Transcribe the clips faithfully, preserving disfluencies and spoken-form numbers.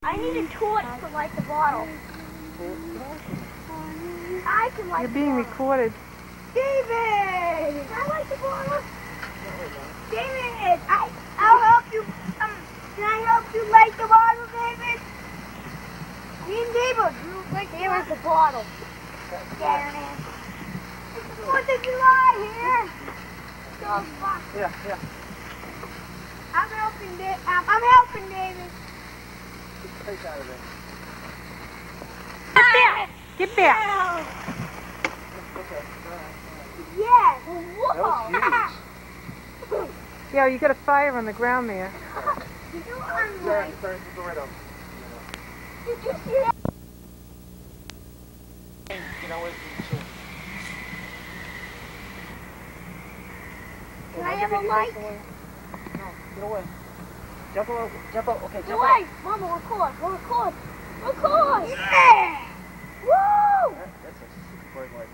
I need a torch to light the bottle. I can light You're the being bottle. recorded. David! Can I light the bottle? David! I, I'll help you. Um, can I help you light the bottle, David? Me and David, you light the Here's the bottle. There it is. Fourth of July here. So fun. Yeah, yeah. I'm helping David. Um, I'm helping David. Get the face out of there. Get back! Get back! Okay. Yes. That was huge. Yeah, you got a fire on the ground there. You know I'm Sorry, right. sorry, go right up. Did you see that? You know what? Can I have a light? No, get away. Jump over. Jump over. Okay, jump Wait, over. Mama, record. We'll record. Record. Yeah. Woo! That, that's a super bright light.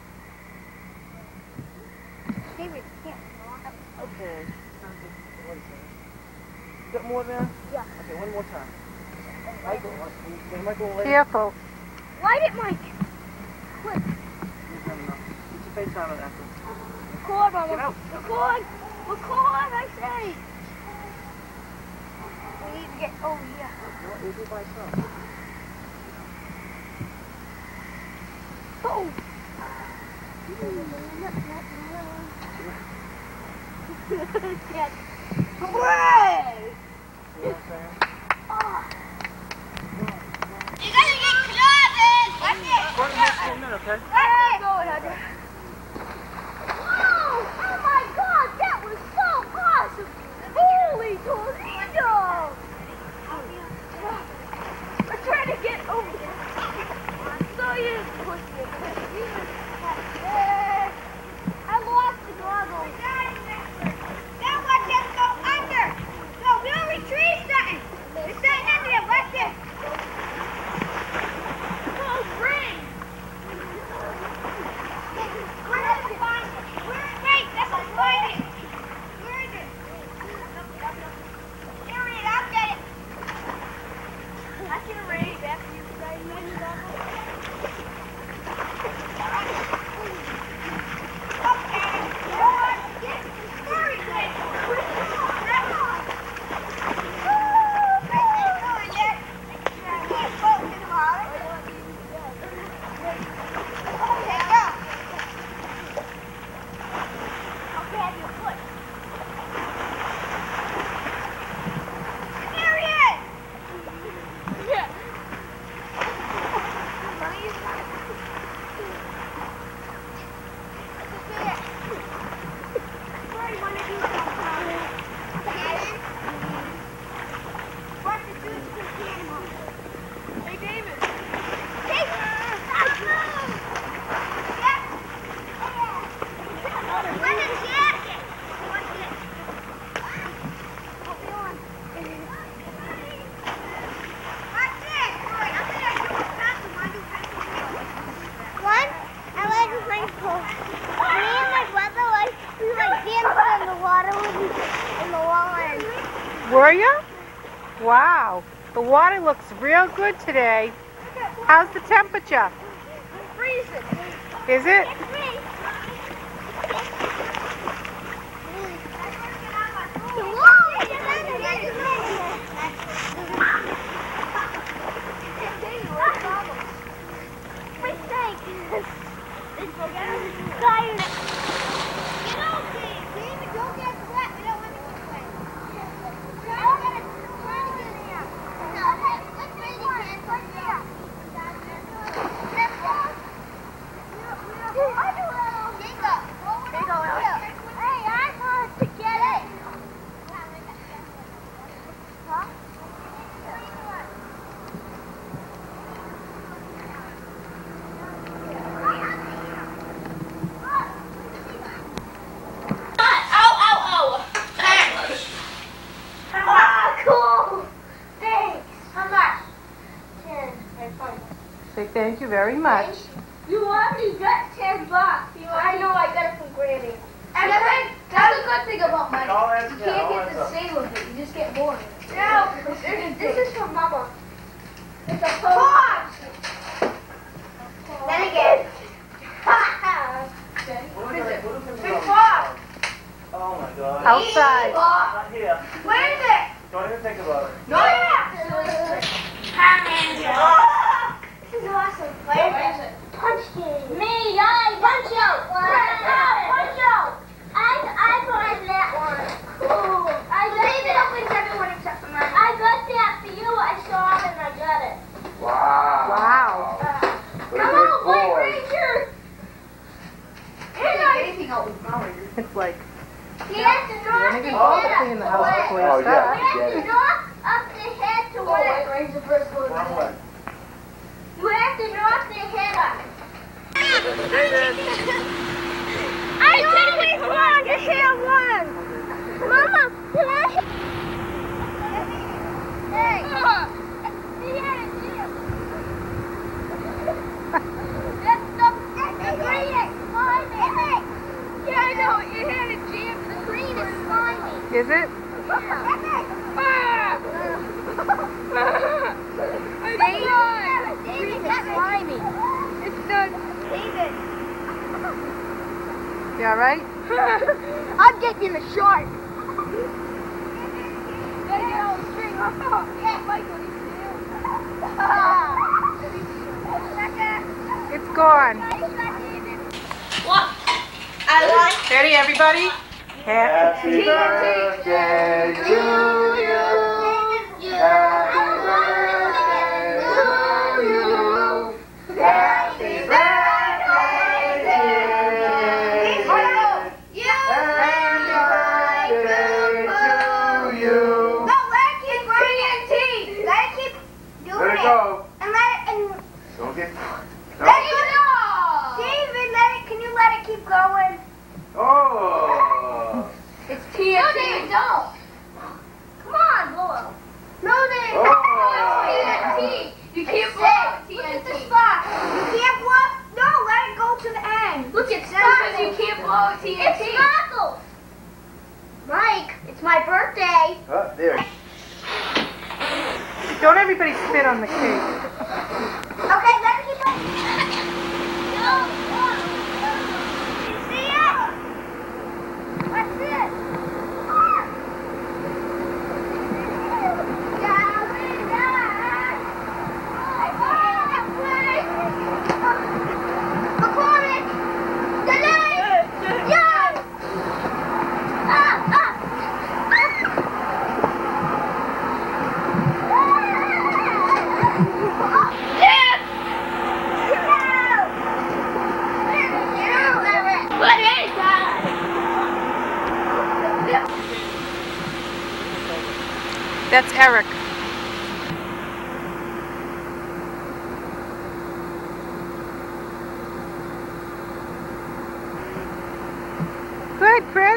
David, here. Okay. Wait a second. You got more there? Yeah. Okay, one more time. Michael, can Michael later? Careful. Light it, Mike. Quick. He's done enough. Get your face out of that. Record, Mama. Get out. Record. Record, I say. We need to get over here. What is it by itself? Oh. Yes. Hooray! See what I'm saying? Oh. You gotta get clothes! Watch it! One more minute, okay? Watch it! Go, Hunter. Whoa! Oh my God! That was so awesome! Holy tornado! We're trying to get over here. So you push it. I lost the goggles. Now watch us go under. No, we don't retrieve something. There's something under there. Watch it. Oh, ring. Where is it? Where is it? Wait, that's a find it. Where is it? Here it is. I'll get it. I can erase after you say you goggles. Were you? Wow. The water looks real good today. How's the temperature? Freezing. Is it? Say thank you very much. You already got ten bucks. You I know, I got it from Granny. And that's, that's a good thing about money. You can't get the same of it. You just get more of it. No, this is from Mama. No! Yeah! This is awesome. Punch game. Me, I punch out. Punch out. I I won that one. Cool. I David opens everyone except for mine. I got that for you. I saw it and I got it. Wow. Wow. Uh, come on, White Ranger. Anything else with Power Rangers. It's like, He has to knock the oh, head clean the up house to before win. you Oh, He start. yeah. has to knock up the head to Oh, White win. Ranger first one. Wrong way. You have to knock the head up. I always want to have one. Mama, can I? Hey. That's the that's the green is slimy. Yeah, I know. You had a jam. The green is slimy. Is it? Ah! David, David, that's slimy. It's done. David. You all right? I'm getting the shark. Gotta get all the string off. Yeah, Michael, you It's gone. What? I like Ready, everybody? Happy birthday to you. Happy birthday to you. Happy birthday, dear. Happy birthday to you. No, let it keep running in tea. Let it keep doing Let it it. go. And let it, and Don't get. let it go. David, let it, can you let it keep going? Oh. It's T N T. No, David, don't. Come on, blow it. No, David. Oh. It's T N T. You can't blow it. Look at the spot. You can't blow. No, let it go to the end. Look, it's because you can't blow T N T. It's sparkles. Mike, it's my birthday. Oh, there. Don't everybody spit on the cake. Okay, let me keep going. No, no. You see it? What's this? McCormick! Delay! Yes! Ah! Ah! Yes! What is that? That's Eric. Good, Chris.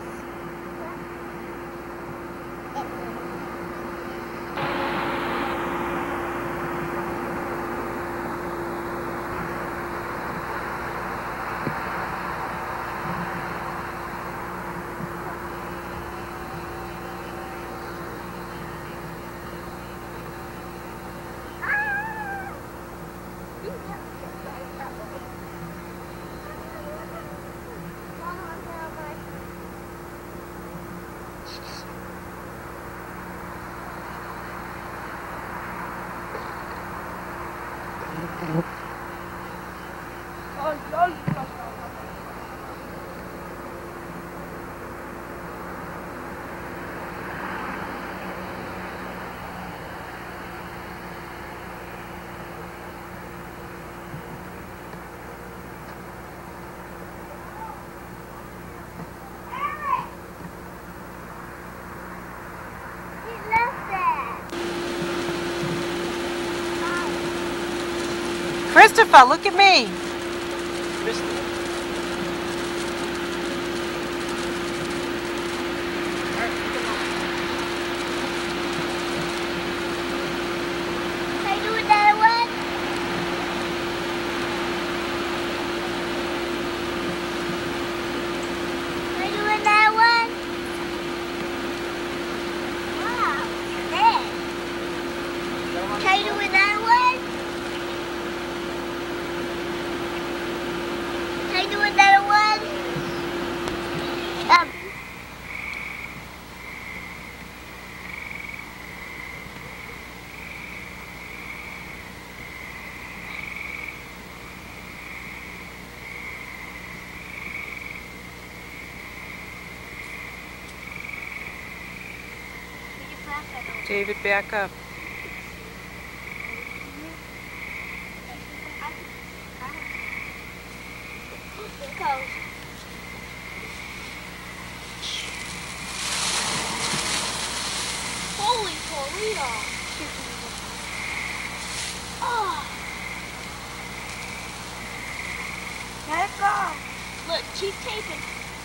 Christopher, look at me. Can I do another one? Can I do another one? Wow, big. Can I do another one? Can I do another one? Um. David, back up. Holy Toledo! Oh. Let it go. Look, keep taping.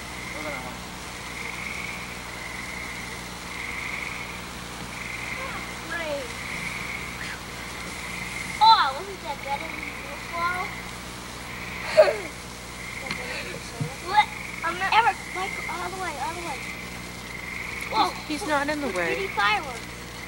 Great. Oh, wasn't that better than the swallow? What? I'm not ever. Michael, all the way, all the way. Whoa! He's, he's not in the way. Pretty fireworks.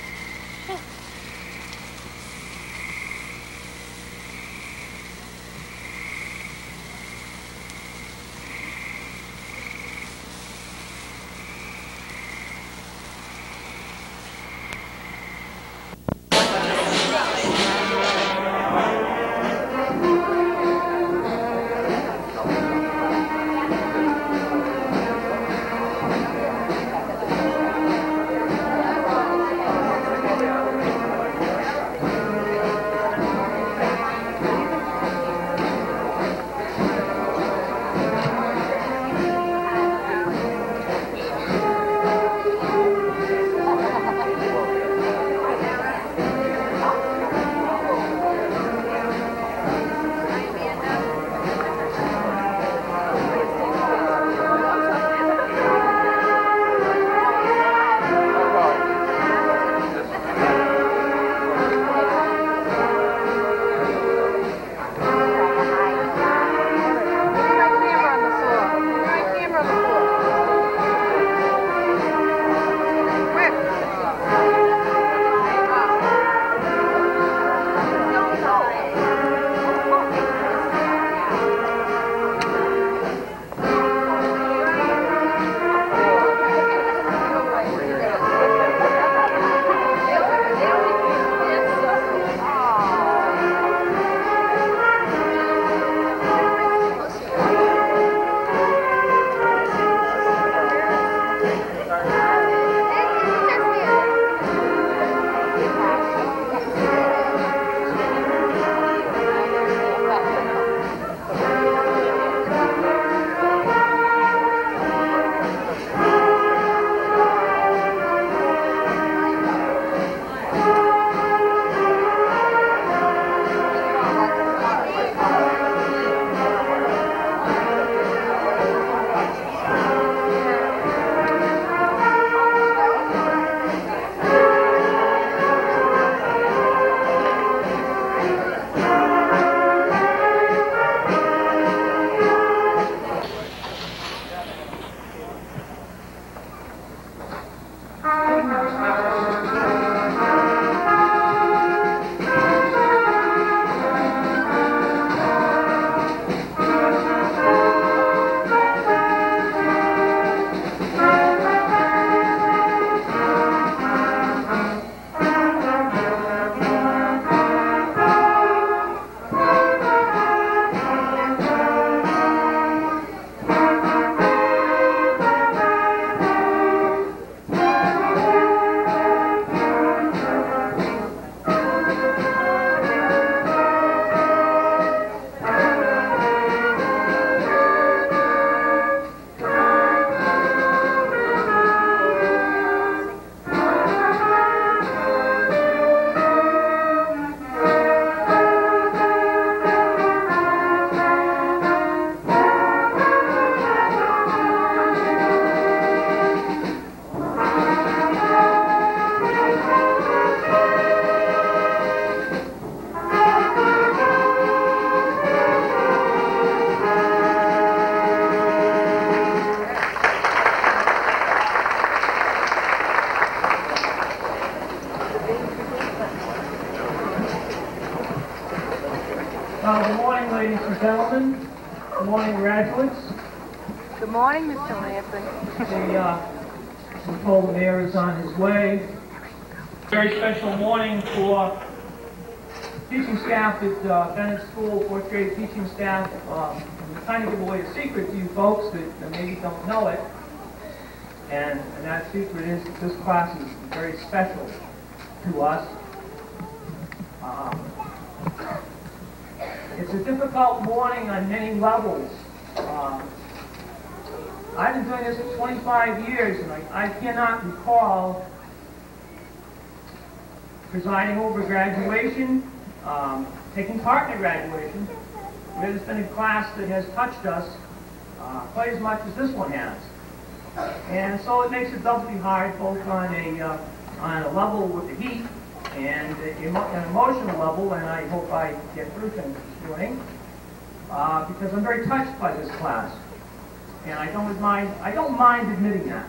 Uh, good morning, ladies and gentlemen. Good morning, graduates. Good morning, Mister Lampson. The, uh, we're told the mayor is on his way. Very special morning for teaching staff at uh, Bennett School, fourth grade teaching staff. Um, I'm trying to give away a secret to you folks that, that maybe don't know it. And, and that secret is that this class is very special. to us. Um, it's a difficult morning on many levels. Um, I've been doing this for twenty-five years, and I, I cannot recall presiding over graduation, um, taking part in a graduation, where there's been a class that has touched us uh, quite as much as this one has. And so it makes it doubly hard, both on a uh, on a level with the heat and emo an emotional level, and I hope I get through things this morning, uh, because I'm very touched by this class, and I don't mind I don't mind admitting that.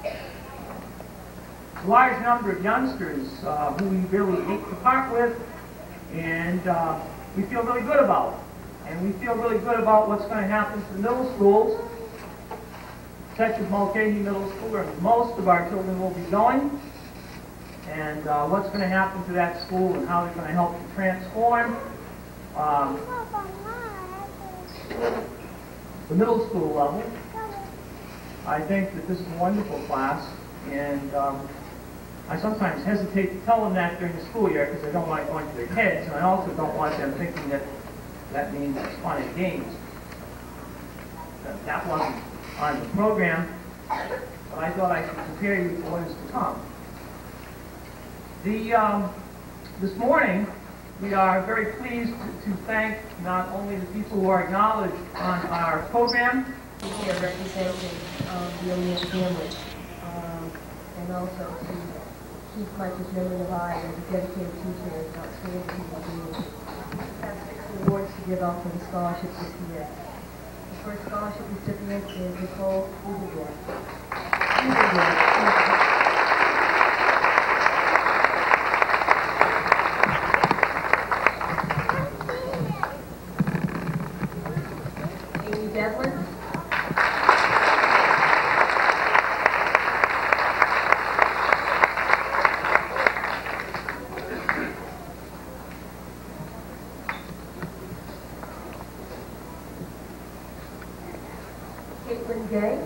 A large number of youngsters uh, who we really hate to part with, and uh, we feel really good about, and we feel really good about what's going to happen to the middle schools, such as Mulcahy Middle School, where most of our children will be going, and uh, what's going to happen to that school and how they're going to help to transform um, the middle school level. I think that this is a wonderful class, and um, I sometimes hesitate to tell them that during the school year because I don't like going to their heads, and I also don't want them thinking that that means it's fun and games. That, that wasn't on the program, but I thought I should prepare you for what is to come. The, um, this morning, we are very pleased to, to thank not only the people who are acknowledged on our program, Here representing um, the O'Neill family, um, and also to keep Michael's memory alive as a dedicated teacher and outstanding human being. We have six awards to give out for the scholarships this year. The first scholarship recipient is Nicole Uberdorf. Amy Devlin. Caitlin Gay.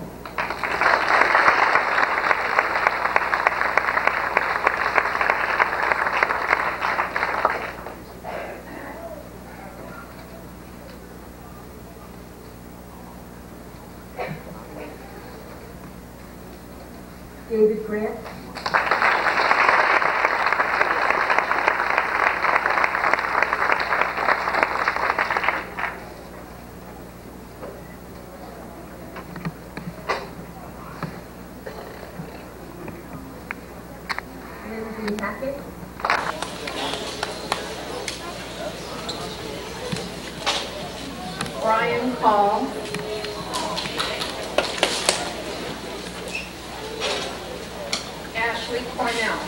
David Grant. Lindsay Hackett. Brian Paul. Ashley Cornell.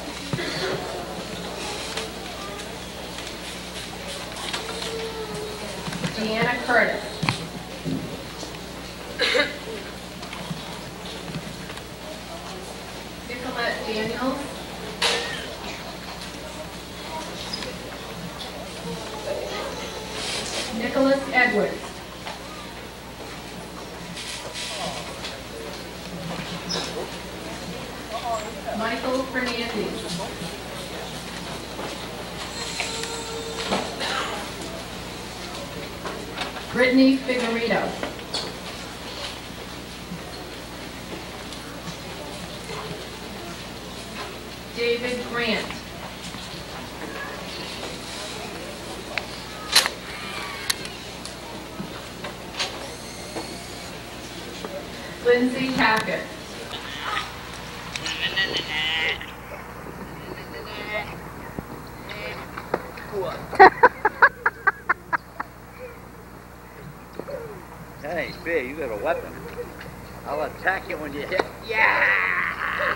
Deanna Curtis. Nicolette Daniels. Nicholas Edwards. Michael Fernandez. Brittany Figueredo. David Grant. Lindsay Hackett. Hey, Spear, you got a weapon. I'll attack you when you hit. Yeah!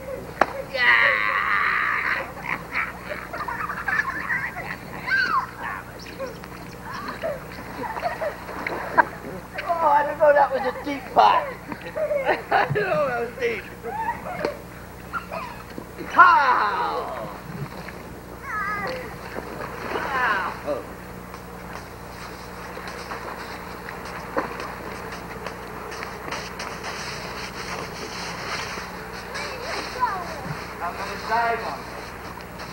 Yeah! Oh, I didn't know that was a deep pot. I didn't know that was deep. Pow! Pow! Oh. I'm gonna dive on it.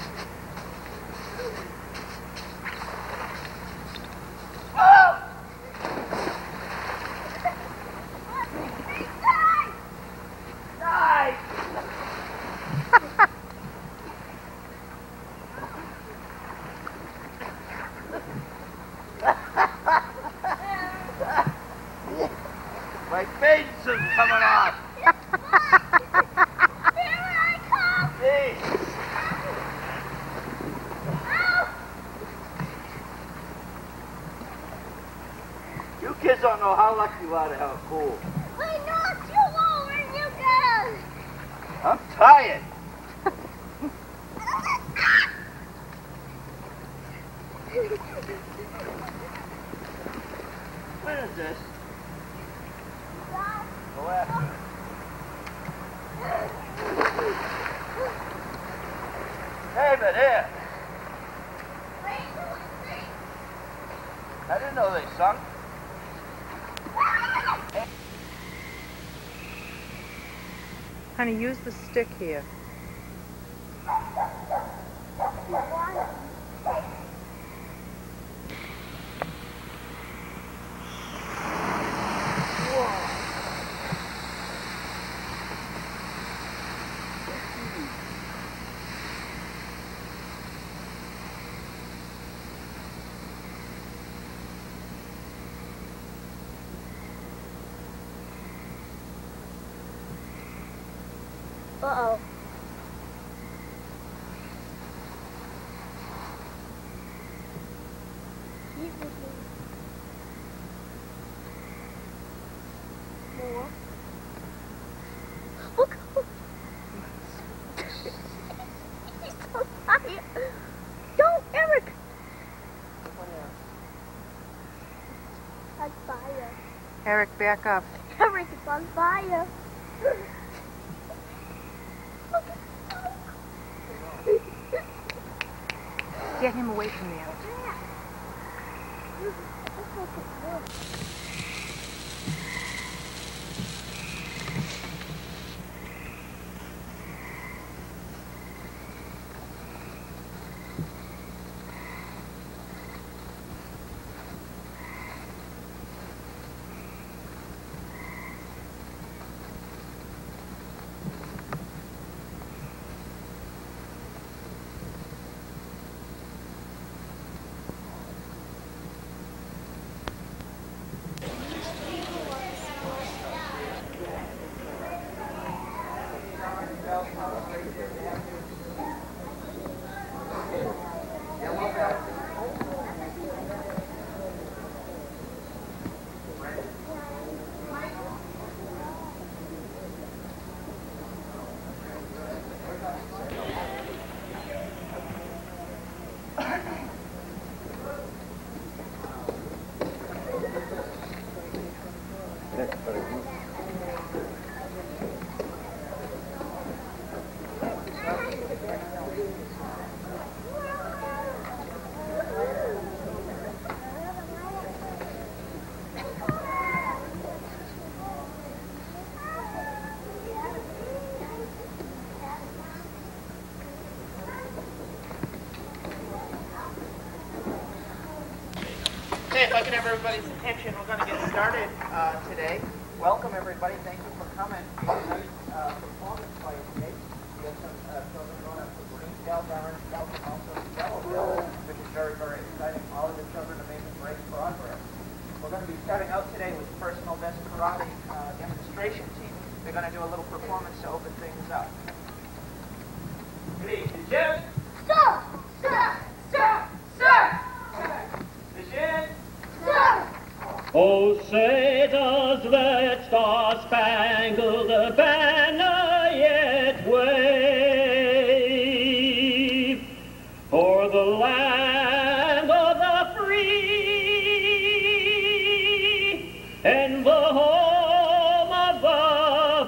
don't know how lucky you are to have a pool. I knocked you over, you guys. I'm tired. What is this? Go after it. David, here. I didn't know they sunk. Honey, use the stick here. Uh-oh. More. Look. He's on fire. Don't, Eric. On fire. Eric, back up. Eric is on fire. Get him away from there. Okay, if I can have everybody's attention, we're going to get started uh, today. Welcome, everybody. Thank you for coming. We have a nice uh, performance by you today. We have some uh, children going up for green bells, orange bells, and also yellow bells, which is very, very exciting. All of the children are making great progress. We're going to be starting out today with personal best karate uh, demonstration team. They're going to do a little performance to open things up. Good evening, Jim. Sir! Sir! Sir! Sir! Michelle. Oh, say does that star-spangled banner yet wave o'er the land of the free and the home of the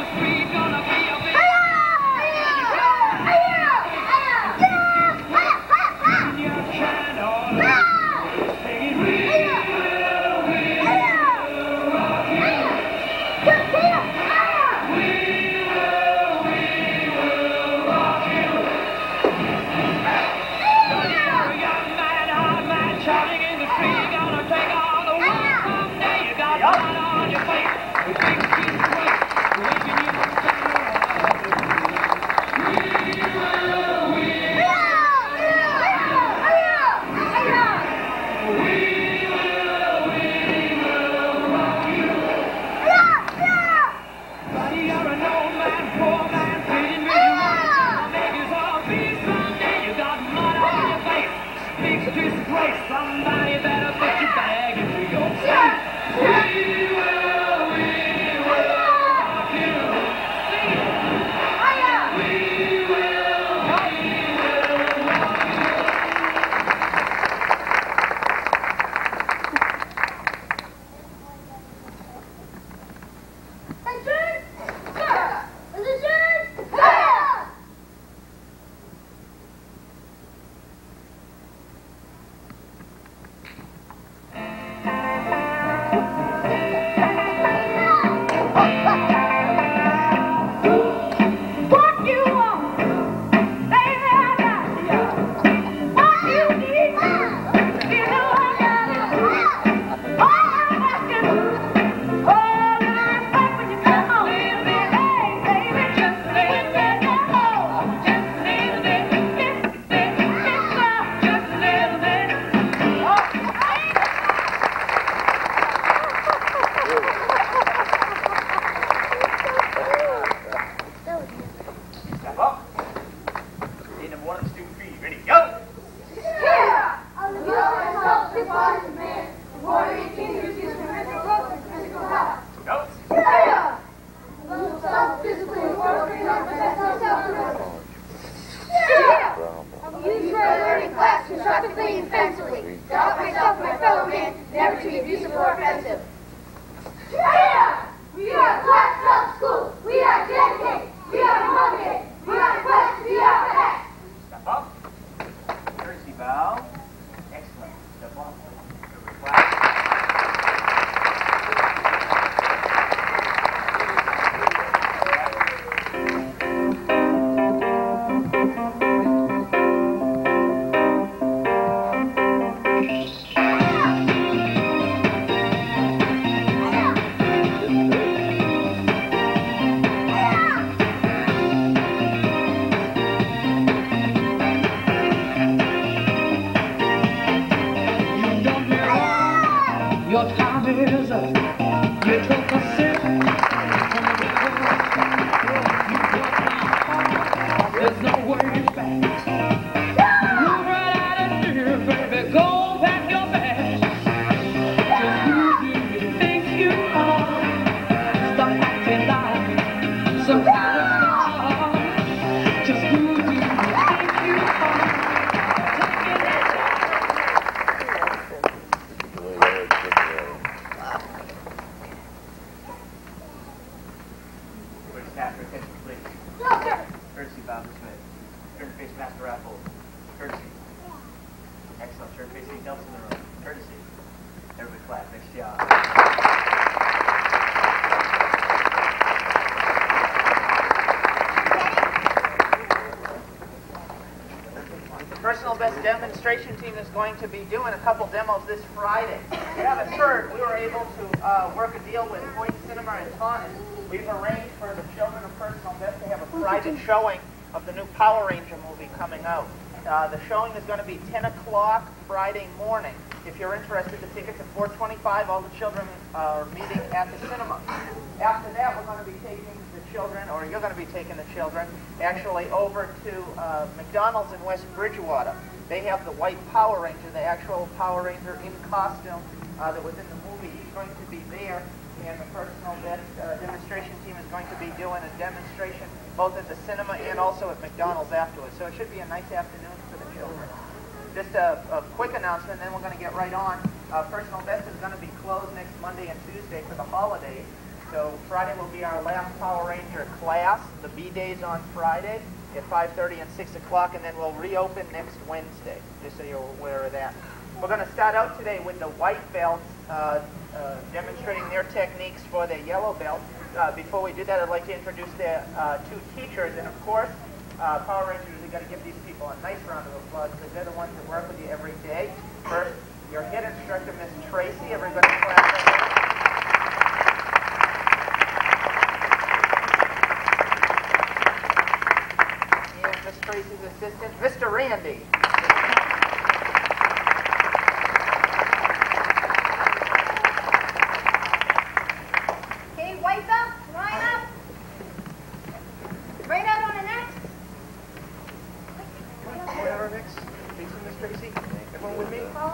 Hiya! Hiya! Hiya! Hiya! place. Somebody better put your bag into your seat. We will, we will rock you. Sing it. We will, we will rock you. Attention! Sir! Attention! Sir! What you want, baby, I got you. What you need, you know I got it. All I'm asking, all I expect when you come home, baby, hey, baby, just let me go. Just let me, miss, miss, mister, just let me. Step up. Need number one, student three. Ready, go! Yeah! I'm the Lord of the body man. Before he can use his physical growth and physical health. Go! Yeah! Love self physically working on professional self-development. Yeah! I'm used for a learning class constructively and defensively to help myself and my fellow man never to be abusive or offensive. Yeah! We are Class Self School. We are dedicated. We are motivated. We are quest to be our best. Step up. Courtesy bow. Excellent. Step off. Clap. You don't hear all. Your time is up. You took a sip from the river. You broke my heart. There's no way back. Move right out of here, baby. Go pack your bags. Just who do you think you are? Stop acting like some kind of star. Just who do you think you are? Where's staff for attention, please? Courtesy bow this way. Turn to face Master Apple. Courtesy. Excellent. Turn facing Nelson in the room. Courtesy. Everybody clap. Next job. The personal best demonstration team is going to be doing a couple demos this Friday. We haven't heard. We were able to uh, work a deal with Hoyt Cinema in Taunton. We've arranged for the children of Personal Best to have a private showing of the new Power Ranger movie coming out. Uh, the showing is going to be ten o'clock Friday morning. If you're interested, the tickets are four twenty-five. All the children are meeting at the cinema. After that, we're going to be taking the children, or you're going to be taking the children, actually over to uh, McDonald's in West Bridgewater. They have the white Power Ranger, the actual Power Ranger in costume uh, that was in the movie. He's going to be there. And the Personal Best uh, demonstration team is going to be doing a demonstration both at the cinema and also at McDonald's afterwards. So it should be a nice afternoon for the children. Just a, a quick announcement, then we're going to get right on. Uh, Personal Best is going to be closed next Monday and Tuesday for the holidays. So Friday will be our last Power Ranger class. The B-Day's on Friday at five thirty and six o'clock, and then we'll reopen next Wednesday, just so you're aware of that. We're going to start out today with the white belts, uh, uh, demonstrating their techniques for their yellow belt. Uh, before we do that, I'd like to introduce their uh, two teachers, and of course, uh, Power Rangers, we've got to give these people a nice round of applause because they're the ones that work with you every day. First, your head instructor, Miss Tracy. Everybody clap for her. And Miss Tracy's assistant, Mister Randy. Okay, white belt, line up. Right out on the next. Whatever, Mix. Thanks, Miss Tracy. Everyone with me?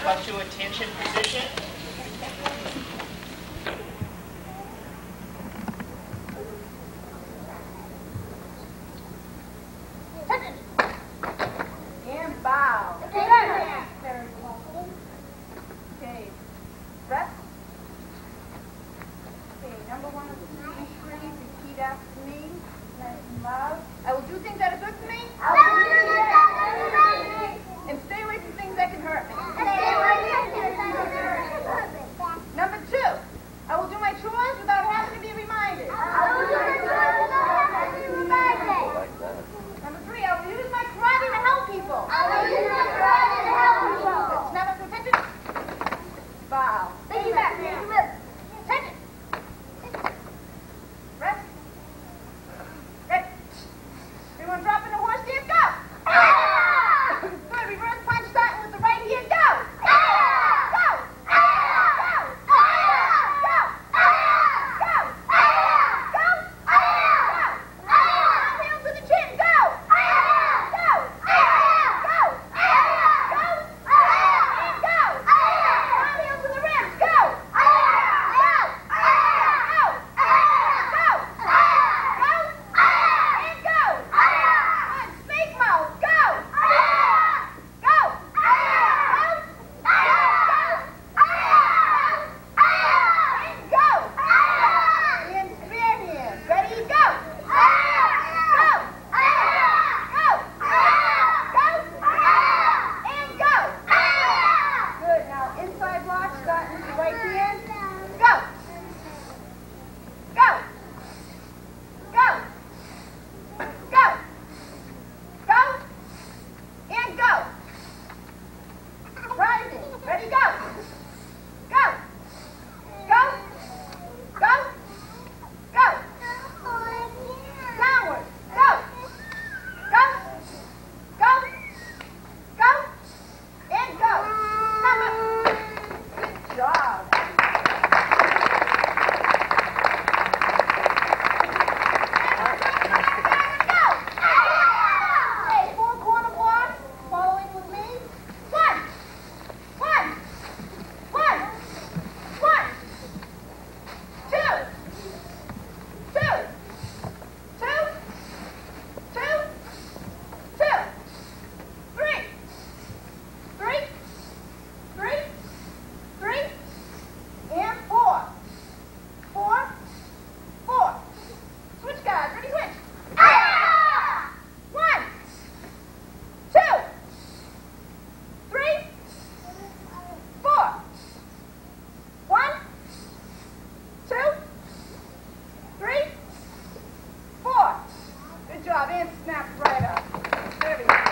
step up to attention position. And bow. Okay. Rest. Okay, number one of the three screens, repeat after me. Nice and loud. I will do things that are good for me. I will do things that are good for me. And stay away from things that can hurt me. Stay away from things that can hurt me. Number two, I will do my chores without having to be reminded. I will do my chores without having to be reminded. Number three, I will use my karate to help people. I will use my karate to help people. Snap up to attention. Bow. Thank you, back. Attention. Rest. Ready. Everyone drop in the horse stance. Go. Good. Reverse punch starting with the right hand. Go. Go. Go. Go. Go. Go. Go. Go. Arm heels to the chin. Go. Go. Go. Go. And go. Arm heels to the ribs. Go. Go. Go. Go. Go. Go. And go. Good. Snake mouth. Go. Go. Go. Go. And go. And spin him. Ready? Go. Go. Go. Go. Go. And go. Good. Now inside block starting with the right hand. Go. Go. Go. Go. Go. And go. Rising. Ready? Go. Go. Go. Go. Go. Downward. Go. Go. Go. Go. And go. Come up. Good job. Go. Okay, four corner blocks. Following with me. One. One. One. One. Two. Two. Two. Two. Two. Three. Three. Three. Three. And four. Four. Four. Switch guys. Ready, switch. One. Two. Three. Four. One. Two. Three. Four. Good job. And snap right up. Very good.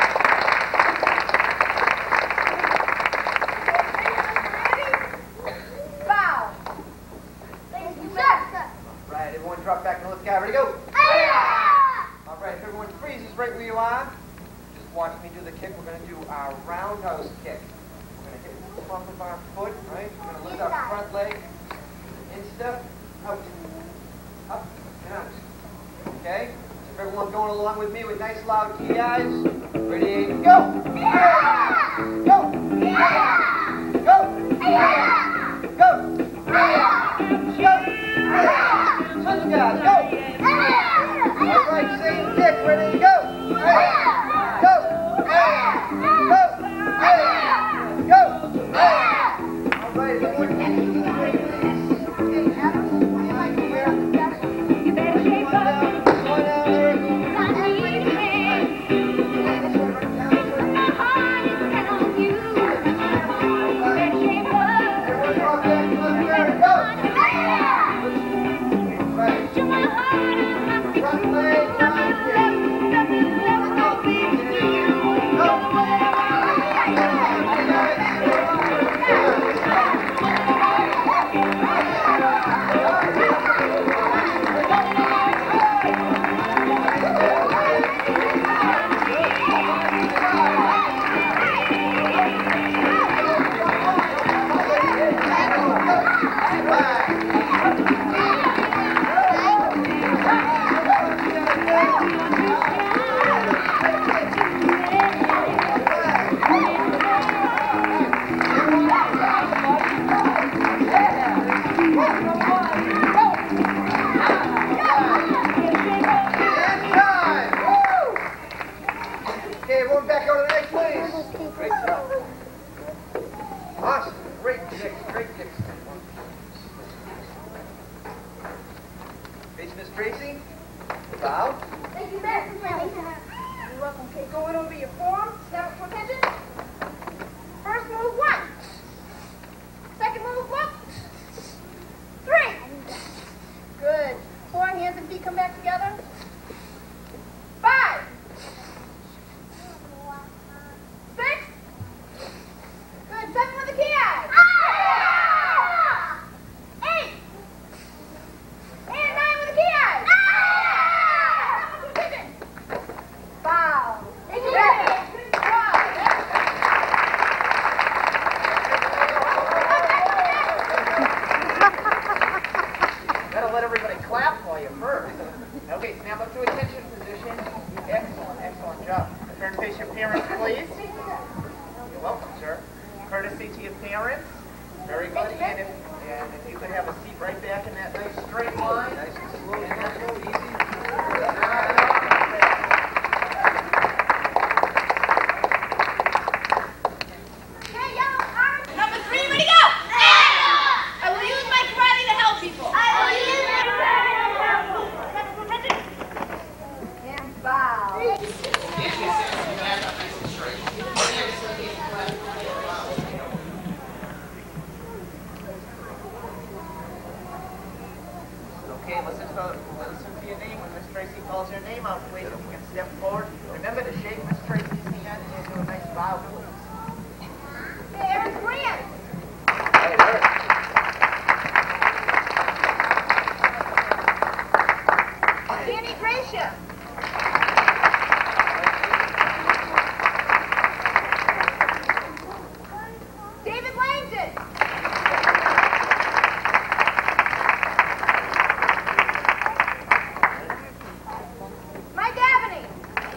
Ready? Bow. Thank you, sir. Right, everyone drop back and let's go. Ready, go. All right, if everyone freezes right where you are, just watch me do the kick. We're going to do our roundhouse kick. We're going to hit the bump of our foot, right? We're going to lift our front leg, in step, out, up, and out. Okay? So if everyone going along with me with nice loud key eyes, ready, go! Go! Go! Go! Go! Switch guys, go! All right, same kick, ready, go! Go! Go! Go! All right, everyone. Okay, Adam, what do you like here? You better shape up. Slow down, Eric. Everyone drop back, look here, go! Right. Front leg, front kick. Tracy, bow. Thank you, Matt. You're welcome. Okay, going over your form. Stand up for attention. First move, one. Second move, one. Three. Good. Four, hands and feet come back together. Five. Six. Good. Seven with the key eye. Eight. And nine with the key eye. Wow. Thank you, Matt. Good job. Gotta let everybody clap for you first. Okay, snap up to attention position. Excellent, excellent job. Turn to face your parents, please. You're welcome, sir. Courtesy to your parents. Very good. And if, and if you could have a seat right back in that nice straight line. Nice and slow, natural, easy. Okay, listen to, listen to your name. When Miss Tracy calls your name out, please, you can step forward. Remember to shake Miss Tracy's hand and do a nice bow, please. Hey, Aaron Grant. Hey, Eric. Danny Gracia. David Langdon. Mike Aveney.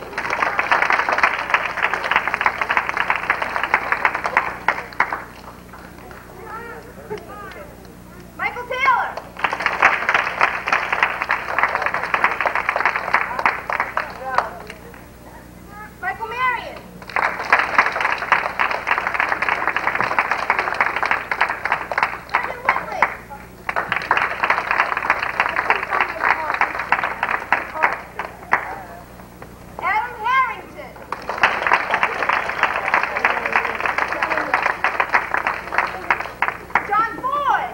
Michael Taylor. Michael Marion. Brendan Whitley. Adam Harrington. John Boyd.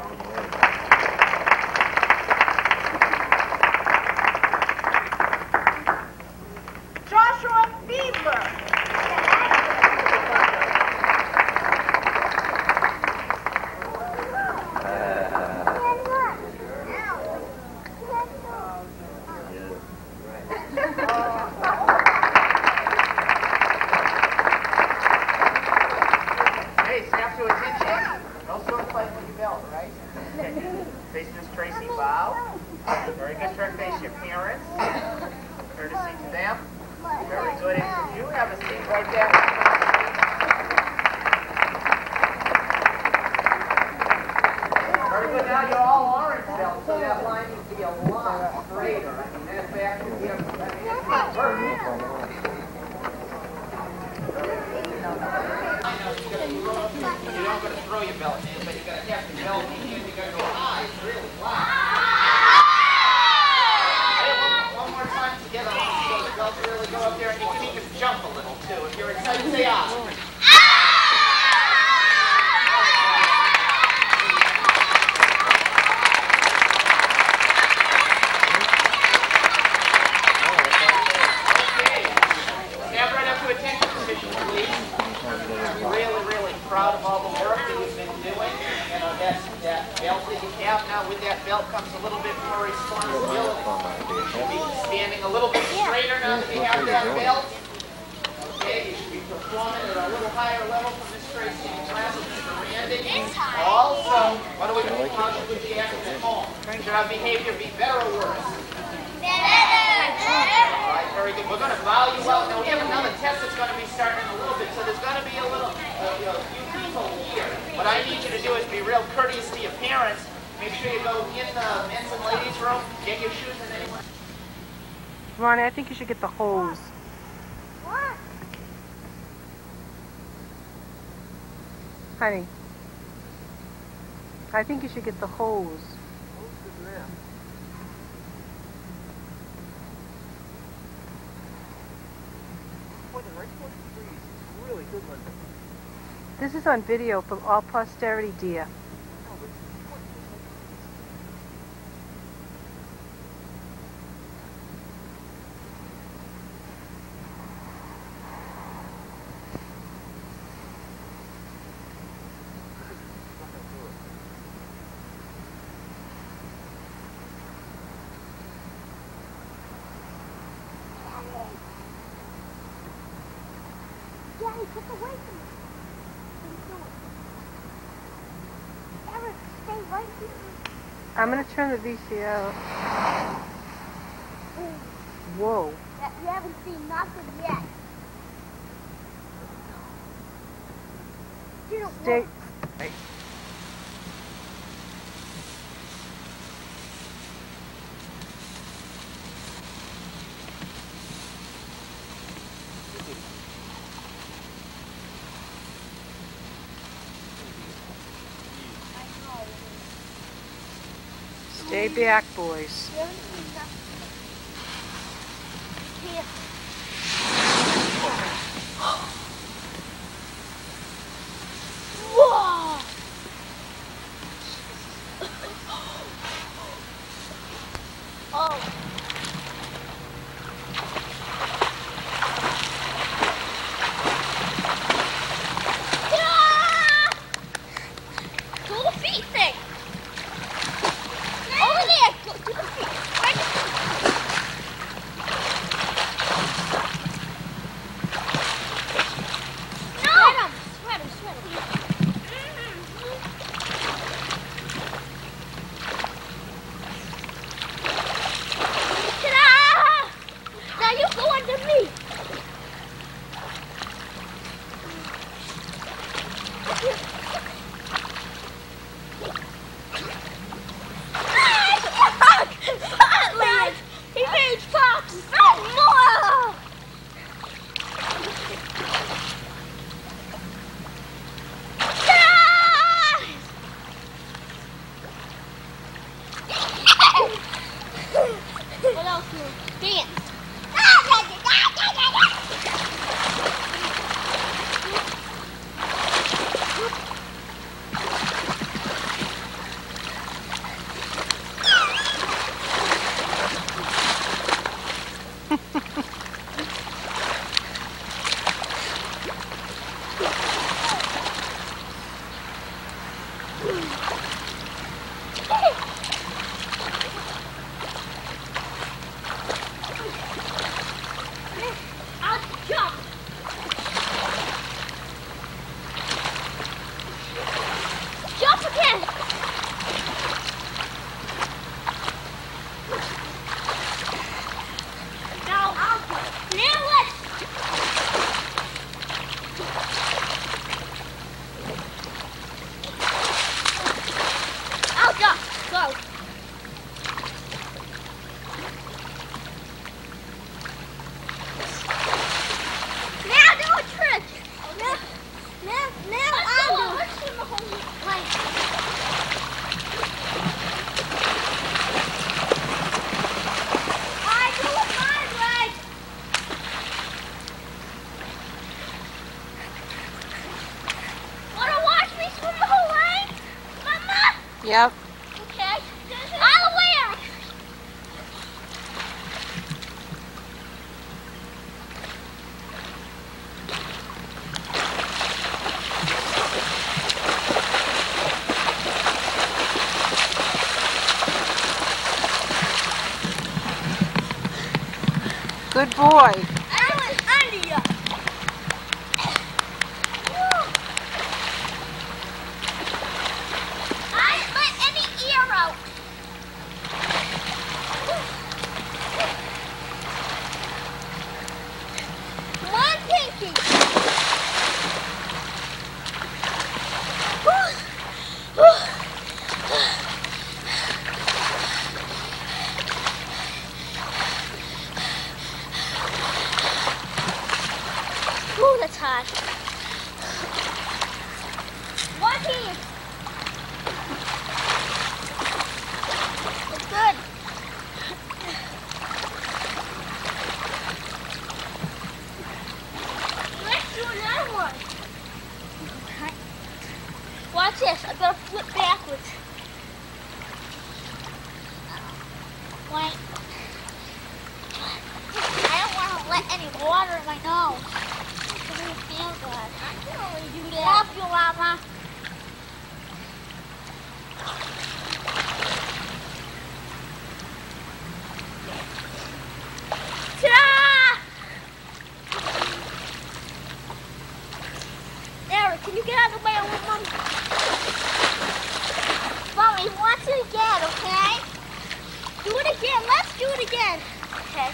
Joshua Fiedler. Hey, snap to attention. No sword fight with your belt, right? Okay. Face Miss Tracy, bow. Very good. Turn face your parents. Courtesy to them. Very good. And you have a seat right there. Very good. Now you're all orange belts, so that line needs to be a lot straighter. I mean, that back is the other. I mean, it's perfect. You're not going to throw your belt in, but you're going to have the belt in, and you're going to go high, really flat. Hey, one, one more time together. I want to see those belts really go up there, and you can even jump a little, too. If you're excited, say ah. Okay. Snap right up to attention position, please. Really, really proud of all the work that you've been doing. You know, that, that belt that you have now, with that belt comes a little bit more responsibility. You should be standing a little bit straighter now that you have that belt. Okay, you should be performing at a little higher level from Miss Tracy and class with Mister Randy. Also, what do we do? How should we be acting at home? Should our behavior be better or worse? All right, very good. We're going to vow you out. Now, we have another test that's going to be starting in a little bit, so there's going to be a little, uh, you know, few people here. What I need you to do is be real courteous to your parents. Make sure you go in the men's and ladies' room, get your shoes and anything. Ronnie, I think you should get the hose. What? Honey, I think you should get the hose. This is on video for all posterity, dear. Daddy, get away from me. Eric, stay right here. I'm going to turn the V C out. Whoa. Yeah, you haven't seen nothing yet. You don't Stay. want- Stay back, boys. You haven't seen nothing. Here. Whoa! Oh. Ah! Do the feet thing. Over there. Go, do the feet. Right. No. Sweat him. Sweat him. Sweat him. Ta-da! Now you go under me. Fuck! He made Fox fat more! What else do you dance? I'll jump. Jump again. Now I'll jump. Now let's. I'll jump. Go. Now do a trick. Now, now, now I'll do it. Let's do the whole plank. I do it my way. Wanna watch me swim the whole way, Mama? Yep. Okay. I'll wear. Good boy. I went under you. I let any ear out. One pinky. Ooh, that's hot. One hand. It's good. Let's do another one. water in my nose. It doesn't feel good. I can only do that. Help you, Mama. Eric, can you get out of the way of Mommy? Mommy, watch it again, okay? Do it again. Let's do it again. Okay.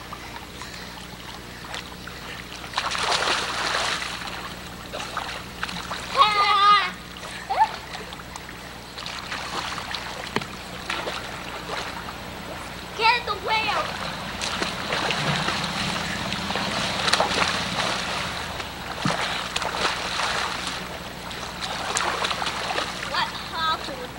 Get the whale. What happened?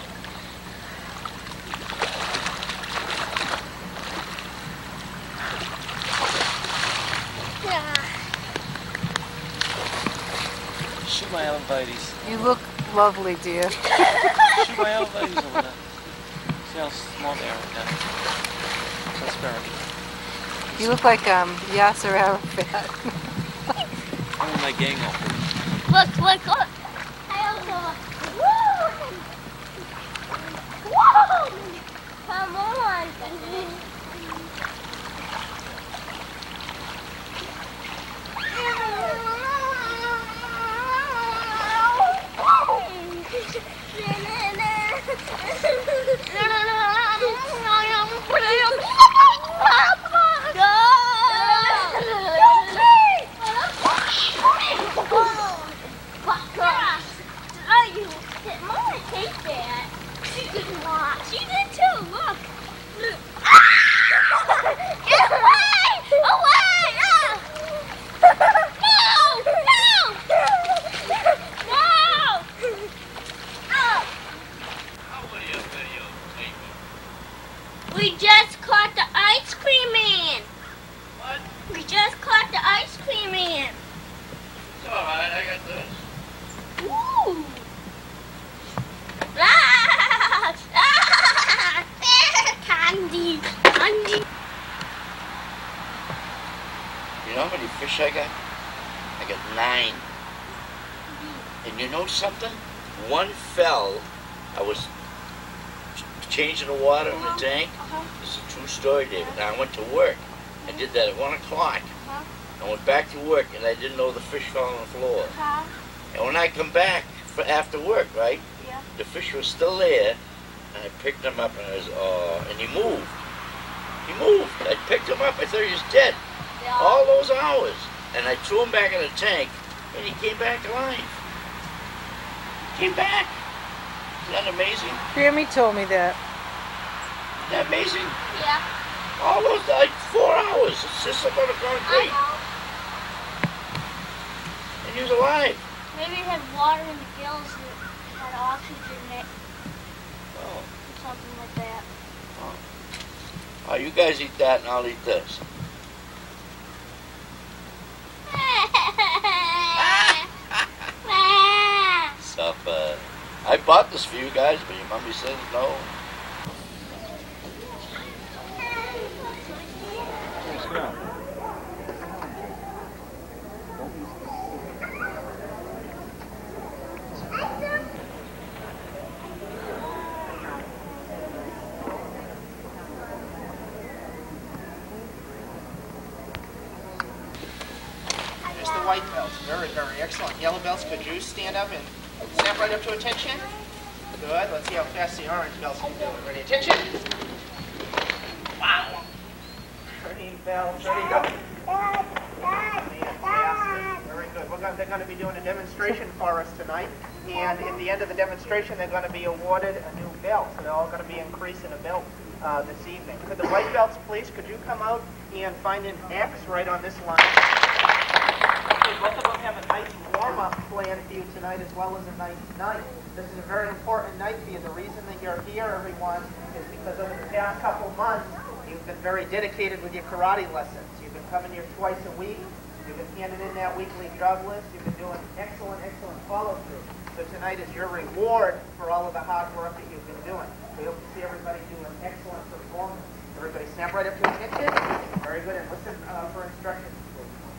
Shoot my elevators. You look lovely, dear. Shoot my elevators over there. See how small they are right now. Prosperity. You look like um, Yasser Arafat. I'm in my gang office. Look, look, look. Woo! Whoa! Come on. She did not. She did too. Look. Get away! Away! Ah! No! No! No! Oh. We just caught the ice cream man. What? We just caught the ice cream man. It's alright, I got this. Ooh. Ah! Ah! Candy! Candy! You know how many fish I got? I got nine. And you know something? One fell. I was ch- changing the water in the tank. It's a true story, David. Now I went to work. I did that at one o'clock. I went back to work and I didn't know the fish fell on the floor. And when I come back for after work, right? Yeah. The fish was still there, and I picked him up and I was, uh, and he moved. He moved. I picked him up. I thought he was dead. Yeah. All those hours, and I threw him back in the tank, and he came back alive. Came back. Isn't that amazing? Grammy told me that. Isn't that amazing? Yeah. All those like four hours. It's just up on the I concrete, know. and he was alive. Maybe it had water in the gills that had oxygen in it Oh, or something like that. oh, you guys eat that, and I'll eat this. Stuff. Uh, I bought this for you guys, but your mommy says no. There's the white belts. Very, very excellent. Yellow belts, could you stand up and snap right up to attention? Good. Let's see how fast the orange belts can do it. Ready? Attention. Wow. Green belts. Ready? Go. Fantastic. Very good. We're going, they're going to be doing a demonstration for us tonight. And at the end of the demonstration, they're going to be awarded a new belt. So they're all going to be increasing a belt uh, this evening. Could the white belts, please, could you come out and find an X right on this line? Okay, both of them have a nice warm-up plan for you tonight as well as a nice night. This is a very important night for you. The reason that you're here, everyone, is because over the past couple months, you've been very dedicated with your karate lessons. You've been coming here twice a week. You've been handing in that weekly drug list. You've been doing excellent, excellent follow-through. So tonight is your reward for all of the hard work that you've been doing. We hope to see everybody do an excellent performance. Everybody snap right up to attention. Very good. And listen uh, for instructions, please.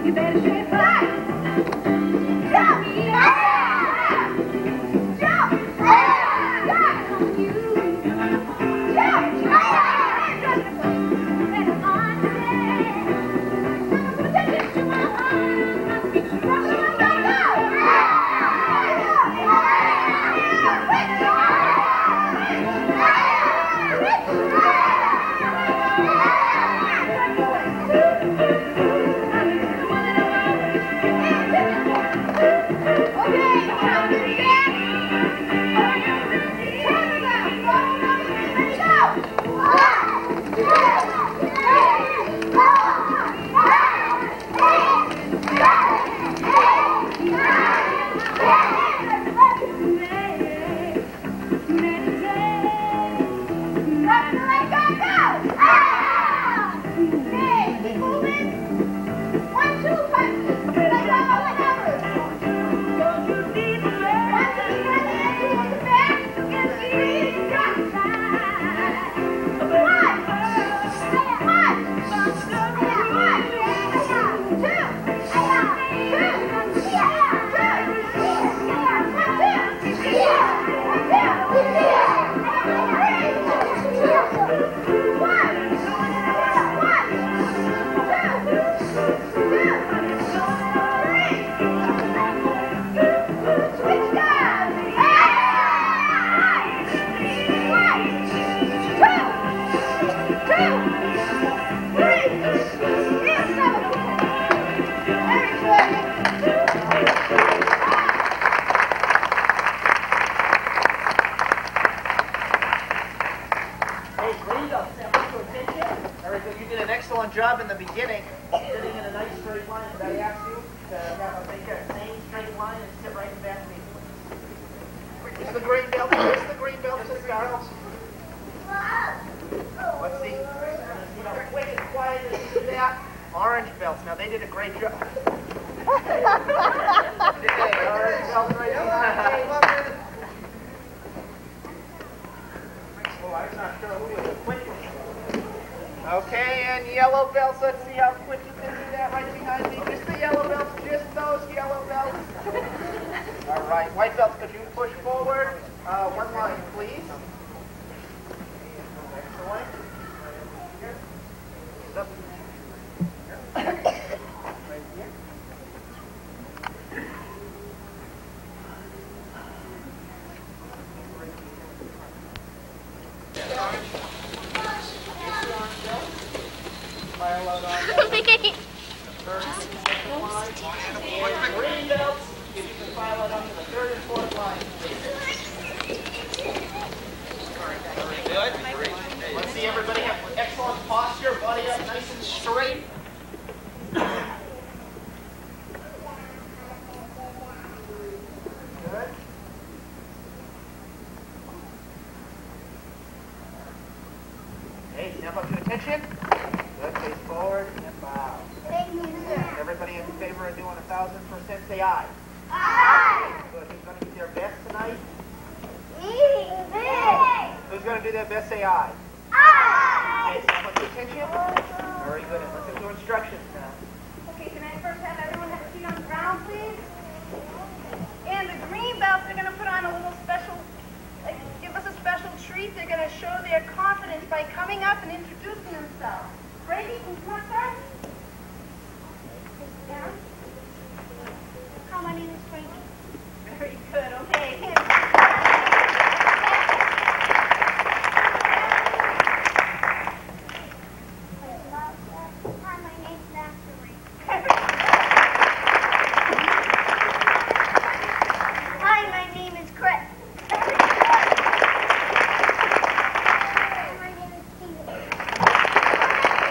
Job in the beginning, sitting in a nice straight line, and I asked you to have a make a same straight line and sit right in back of me. Where's the green belt? Where's the green belt to start? Let's see. You know, quick and quiet as you do that. Orange belts. Now they did a great job. Okay, orange belts right behind. Oh, I'm not sure who was quick. Okay, and yellow belts, let's see how quick you can do that right behind me. Just the yellow belts, just those yellow belts. All right, white belts, could you push forward uh, one line, please? Excellent. Right here. File out on that. Third and second line. Green belts, if you can file out onto the third and fourth line. Good. Let's see everybody have excellent posture, body up nice and straight. Good. Okay, step up to attention. Good, face forward and bow. Everybody in favor of doing a thousand percent say aye. Aye. Good. Who's going to do their best tonight? Me. Who's going to do their best? Say aye. Aye. Okay, step up to attention. Very good. And listen to instructions now. Okay, can I first have everyone have a seat on the ground, please? And the green belts are going to put on a little special, like, give us a special treat. They're going to show their confidence by coming up and introducing themselves. Brady, can you come up first? Down. Hi, my name is Brady. Very good, okay. Hi, my name's Natalie. Hi, my name is Chris. My name is Steven.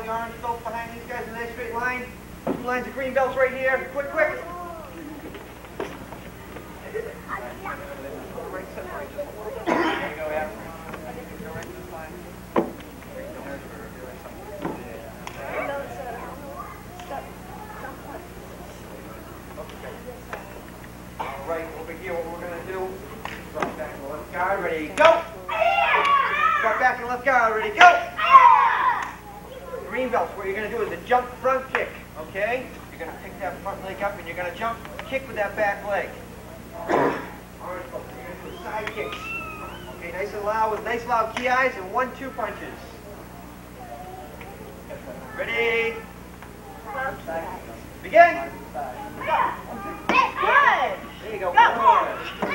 orange belts behind these guys in a nice straight line. Two lines of green belts right here. Quick, quick. There you go, yeah. Go right to this line. All right, over here, what we're going to do, drop back in the left guard, ready, go! Drop back in the left guard, ready, go! Green belts, what you're going to do is a jump front kick, okay? You're going to pick that front leg up and you're going to jump, kick with that back leg. Orange belts, you're going to do side kicks. Okay, nice and loud with nice loud key eyes and one, two punches. Ready? Begin! Good. There you go. Go.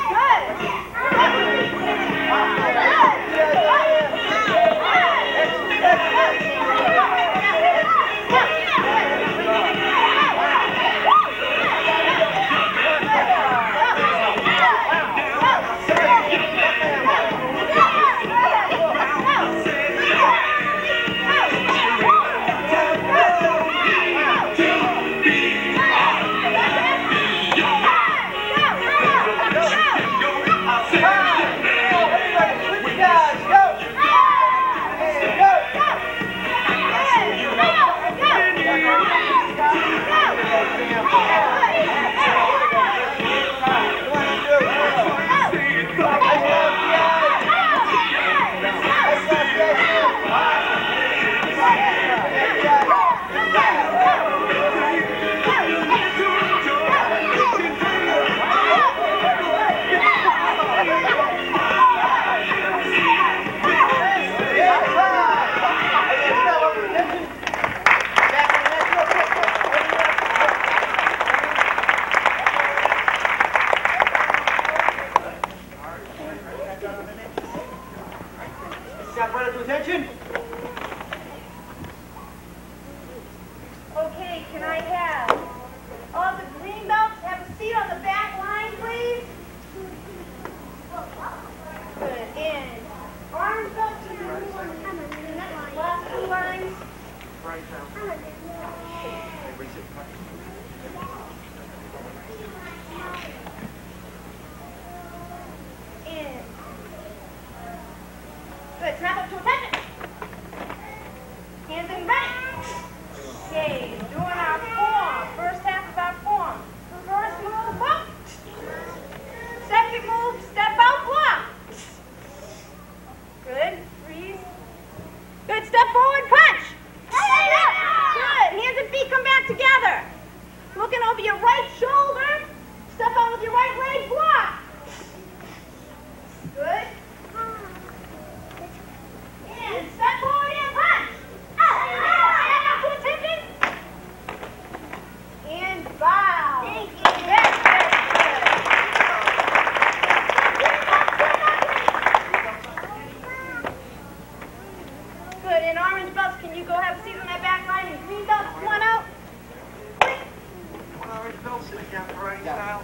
Okay, can I have all the green belts have a seat on the back line, please? Good. And orange belts in the last two lines. And good. Snap up to attention. Hands in back. Okay, doing our form. First half of our form. First move, up. Second move, step out, block. Good. Freeze. Good. Step forward, punch. Good. Hands and feet come back together. Looking over your right shoulder. Step out with your right leg, block. Good. And step forward and punch. And bow. Thank you. Very, very good. Good. And orange belts, can you go have a seat on that back line? And green belts, come on out. One orange belt sitting down karate style.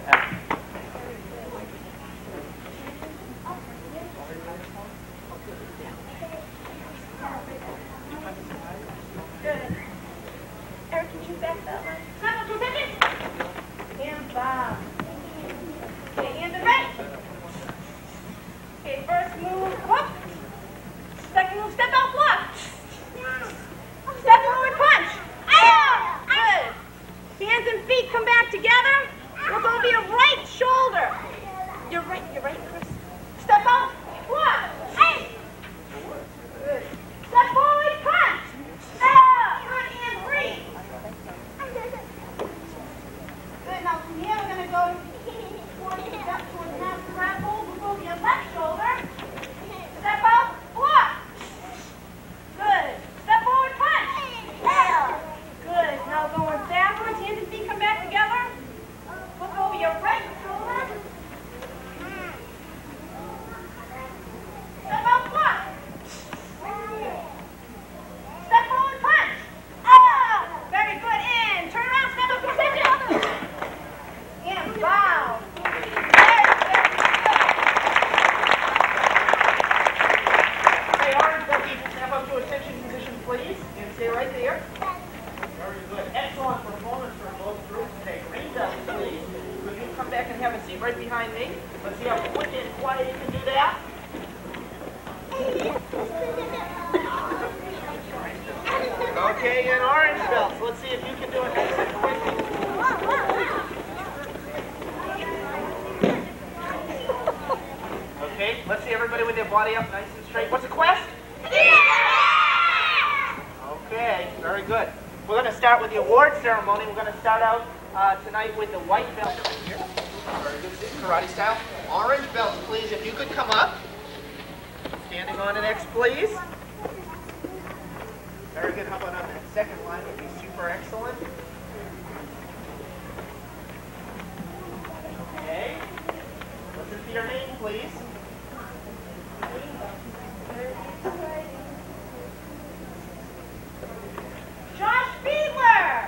Good. Eric, can you back that line? Snap up to attention. And bow. Okay, and the right. Okay, first move, whoop. Second move, step out, block. Step forward, punch. Ah! Good. Hands and feet come back together. Look over your right shoulder. Your right, your right, Chris. Step out, block. Hey. Good. Step forward, punch. Ah! Good, and breathe. right there. Very good. Excellent performance from both groups today. Green belt, please. Could you come back and have a seat right behind me? Let's see how quick and quiet you can do that. Okay, and orange belts. Let's see if you can do it nice and quick. Okay, let's see everybody with their body up nice and straight. What's the quest? Okay, very good. We're going to start with the award ceremony. We're going to start out uh, tonight with the white belt over here. Very good, karate style. Orange belts, please, if you could come up. Standing on an X, please. Very good. How about on that second line would be super excellent. Okay. Listen to your name, please. Josh Fiedler!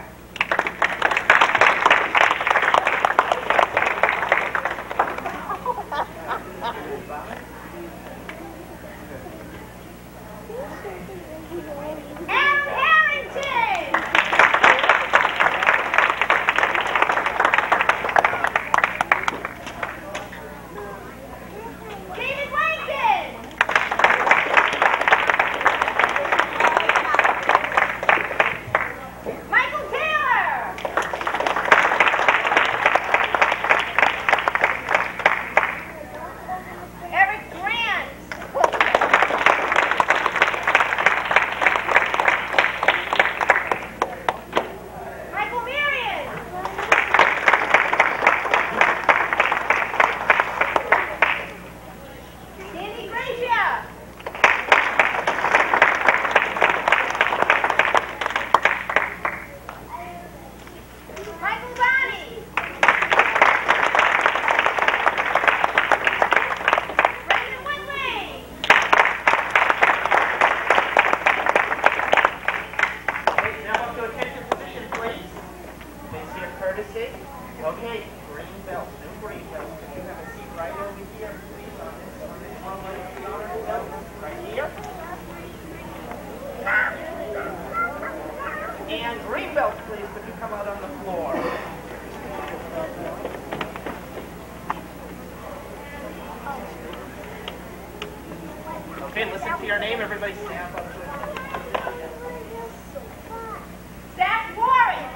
Aaron Harrington! David Lincoln! Michael Taylor! Eric Grant! Michael Marion! Sandy Gracia! Michael Bonney! Brendan Whitley! Okay, now up to attention position, please. Face here, courtesy. Okay, green belt, new green belt. Can you have a seat right over here, please, on this, on this one leg of the orange belt? Right here. And green belt, please, could you come out on the floor? Okay, listen to your name. Everybody stand up to it. Zach Warren!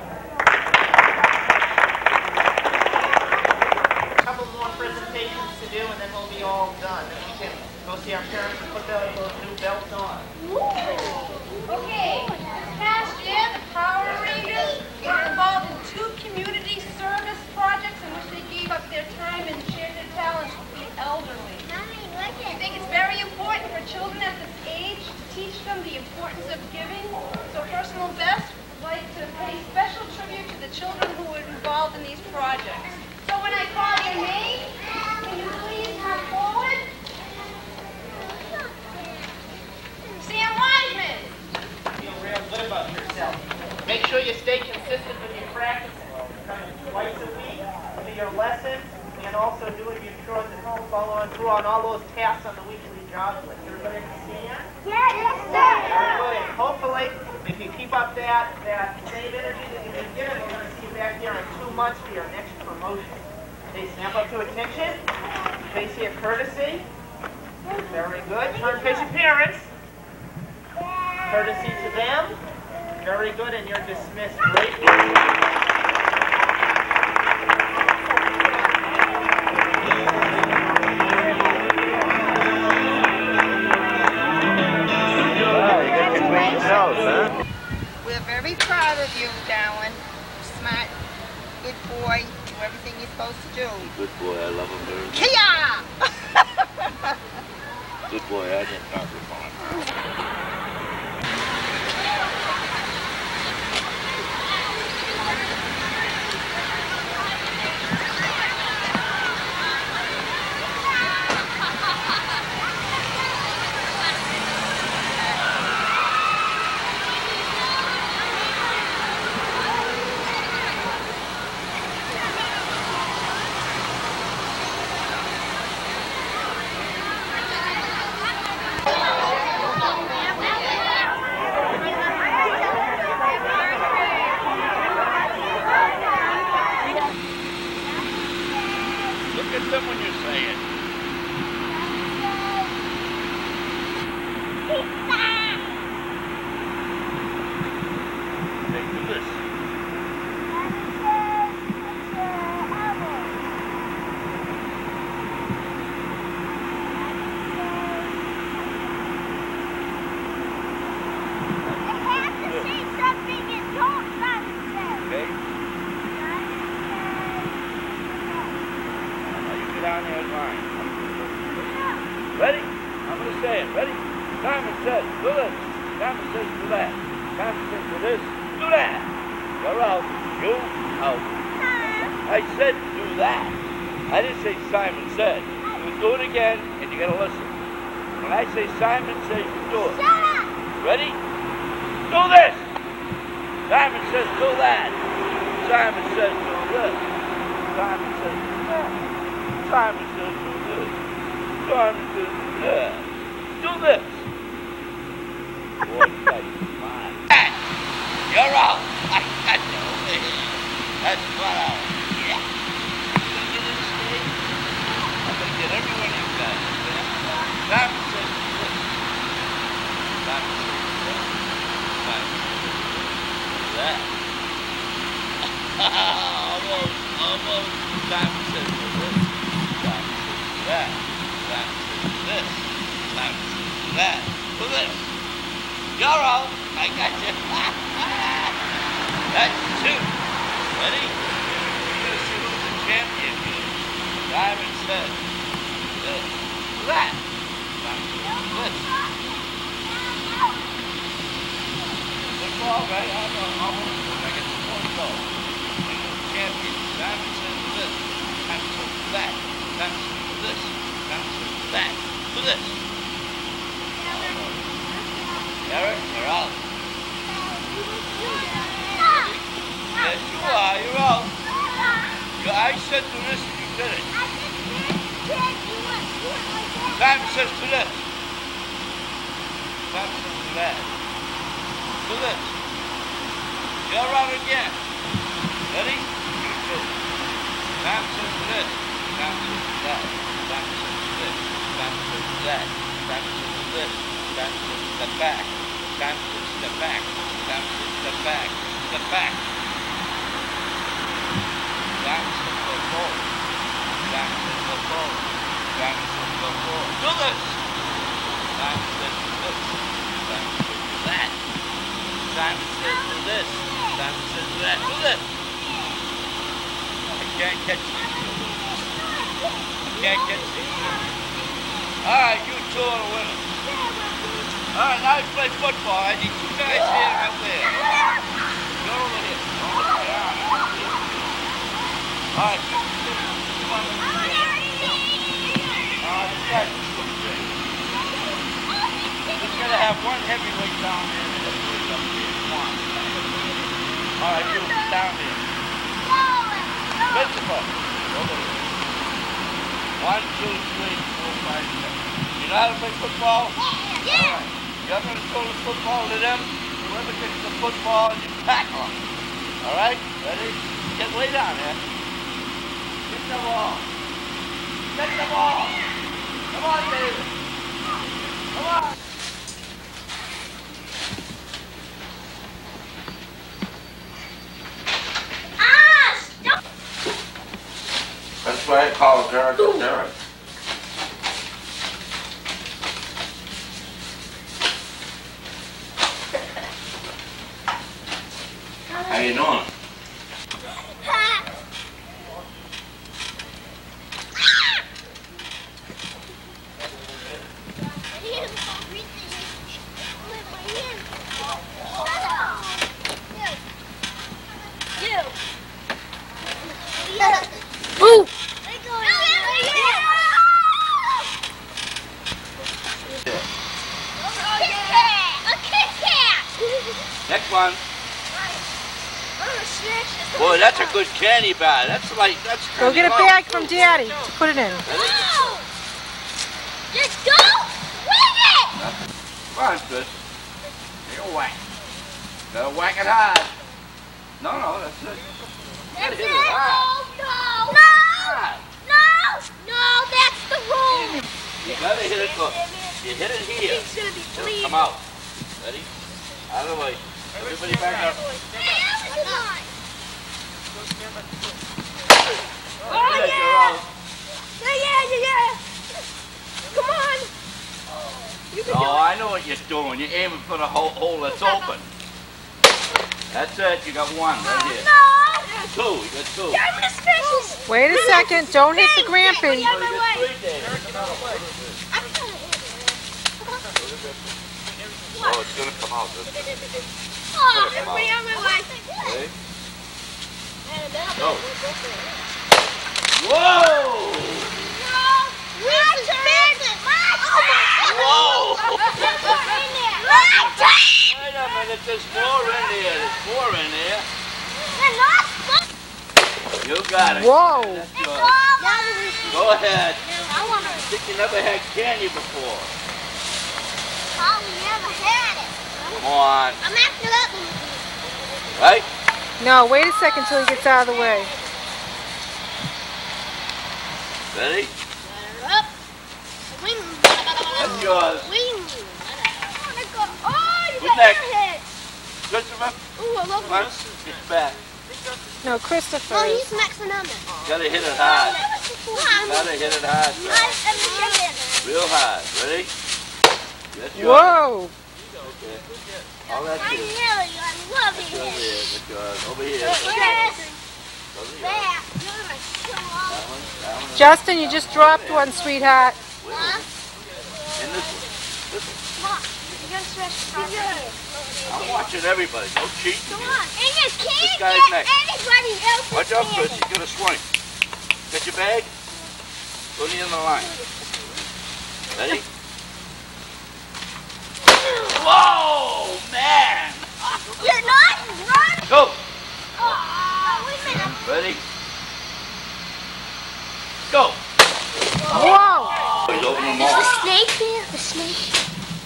A couple more presentations to do, and then we'll be all done. Then we can go see our parents and put those, those new belts on. Okay, this past year, the Power Rangers were involved in two community service projects in which they gave up their time and shared their talents with the elderly. I think it's very important for children at this age to teach them the importance of giving. So Personal Best would like to pay special tribute to the children who were involved in these projects. So when I call your name, can you please come forward? Sam Wiseman. Feel real good about yourself. Make sure you stay consistent with your practicing. Coming twice a week to your lessons, and also doing your chores at home, following through on all those tasks on the weekly job list. Everybody understand? Yes, yes, Very good. And hopefully, if you keep up that, that same energy that you've been given, we're going to see you back here in two months for your next promotion. Okay, snap up to attention. Face here, courtesy. Very good. Turn face your parents. Courtesy to them. Very good, and you're dismissed. Great. We're very proud of you, darling. Smart, good boy, do everything you're supposed to do. Good boy, I love him very much. Kia! Good boy, I didn't talk with him. yes. hand. Ready? Simon says, do this. Simon says, do that. Simon says, do this. Do that. You're out. You out. I said, do that. I didn't say Simon said. You do it again, and you gotta listen. When I say Simon says, you do it. Shut up! Ready? Do this. Simon says, do that. Simon says, do this. Simon says, do that. Simon says, do this. Simon says, do that. Do this. Boy, that's fine. You're out. I got you. That's flat out. Yeah. You gonna get in the stage? I'm gonna get every one of you guys. Simon says, do this. Simon says, do that. Simon says, do that. Almost, almost. Simon says, do this. Simon says, do that. Simon says, do this. Simon says, do that. Do this. You're out. I got you. That's two. Ready? You're going to see who's the champion here. Simon says, this. Do that. Simon says, this. Football, right? I'm almost. I get the point goal. You're the champion. Simon says, this. Simon says, that. Simon says, this. Simon says, that. Do this. Eric, you're out. Yes, you are. You're out. You, I said do this and you did it. Simon says do this. Simon says do that. Do this. You're out again. Ready? You do. Simon says do this. Simon says do that. Simon says do this. Simon says do that. Simon says do this. Simon says step back. Simon says step back. Simon says step back. Step back. Simon says go forward. Simon says go forward. Simon says go forward. Do this. Simon says do this. Simon says do that. Simon says do this. Simon says do that. Do this. I can't catch these two. I can't catch these two. All right, you two are the winners. All right, now you play football. I need two guys here and out there. Go over here. All right. All right. Come on. All right, this guy's too big. Just gotta have one heavyweight down there and the heavyweight up here. Come on. All right, you down there. Principal. Over here. One, two, three, four, five, six. You know how to play football? Yeah. All right. You're going to throw the football to them. Whoever gets the football, you tackle them. All right? Ready? Get way down there. Get the ball. Get the ball. Come on, David. Come on. Ah, stop. That's why I call Derek Derek. How you doing? Next one. Boy, that's a good candy bar. That's like, that's Go get a bag from Daddy to put it in. Ready? Just go! Wing it! Come on, Chris. Take a whack. Gotta whack it hard. No, no, that's it. That's hit it! it hard. Oh, no! Hard. No! No! No, that's the rule! You gotta hit it, look. You hit it here. It's gonna be It'll bleeding. come out. Ready? Out of the way. Everybody back up. Oh, Yeah, yeah! you're out. Yeah, yeah, yeah, yeah! Come on! You can Oh, do it! I know what you're doing. You're aiming for the hole, hole that's open. That's it. You got one right here. No! Two. You got two. I'm gonna smash this! Wait a second. Don't hit the grampy. Get out of my way! Three, Dave. I'm gonna hit it. Oh, it's gonna come out. This Oh, everybody on my life. Ready? Go. Whoa! Where's the big? Whoa! in there. Wait a minute, there's more in there. There's more in there. You got it. Whoa. That's yours. Go ahead. I want to. I think you never had candy before. Oh, we never had it. Come on. I'm acting up. Right? No, wait a second till he gets out of the way. Ready? Up. Wing. That's yours. Wing. Oh, you Who's got next? your head. Christopher, Ooh, I love come on. this. Get back. No, Christopher. Oh, he's next to number. Gotta hit it hard. Gotta hit it hard, I'm girl. chicken. Real hard. Ready? That's yours. Whoa. Okay. All that's I yours. know you. I love That's it. over here. That's yours. Over here. Yes. Those are yours. There. You're gonna show off. That one, that one. Justin, you just dropped one, sweetheart. Wait a minute. And this one. This one. Come on. You're gonna stretch the I'm watching everybody. Don't cheat. Come on. And you can't This guy's get next. anybody else's Watch out, Chris. candy. He's gonna swing. Got your bag? Go to the end of the line. Ready? Whoa, man! You're not running. Go! Oh, wait a minute. Ready? Go! Whoa. Oh, he's opening them Is the all. snake here? The snake?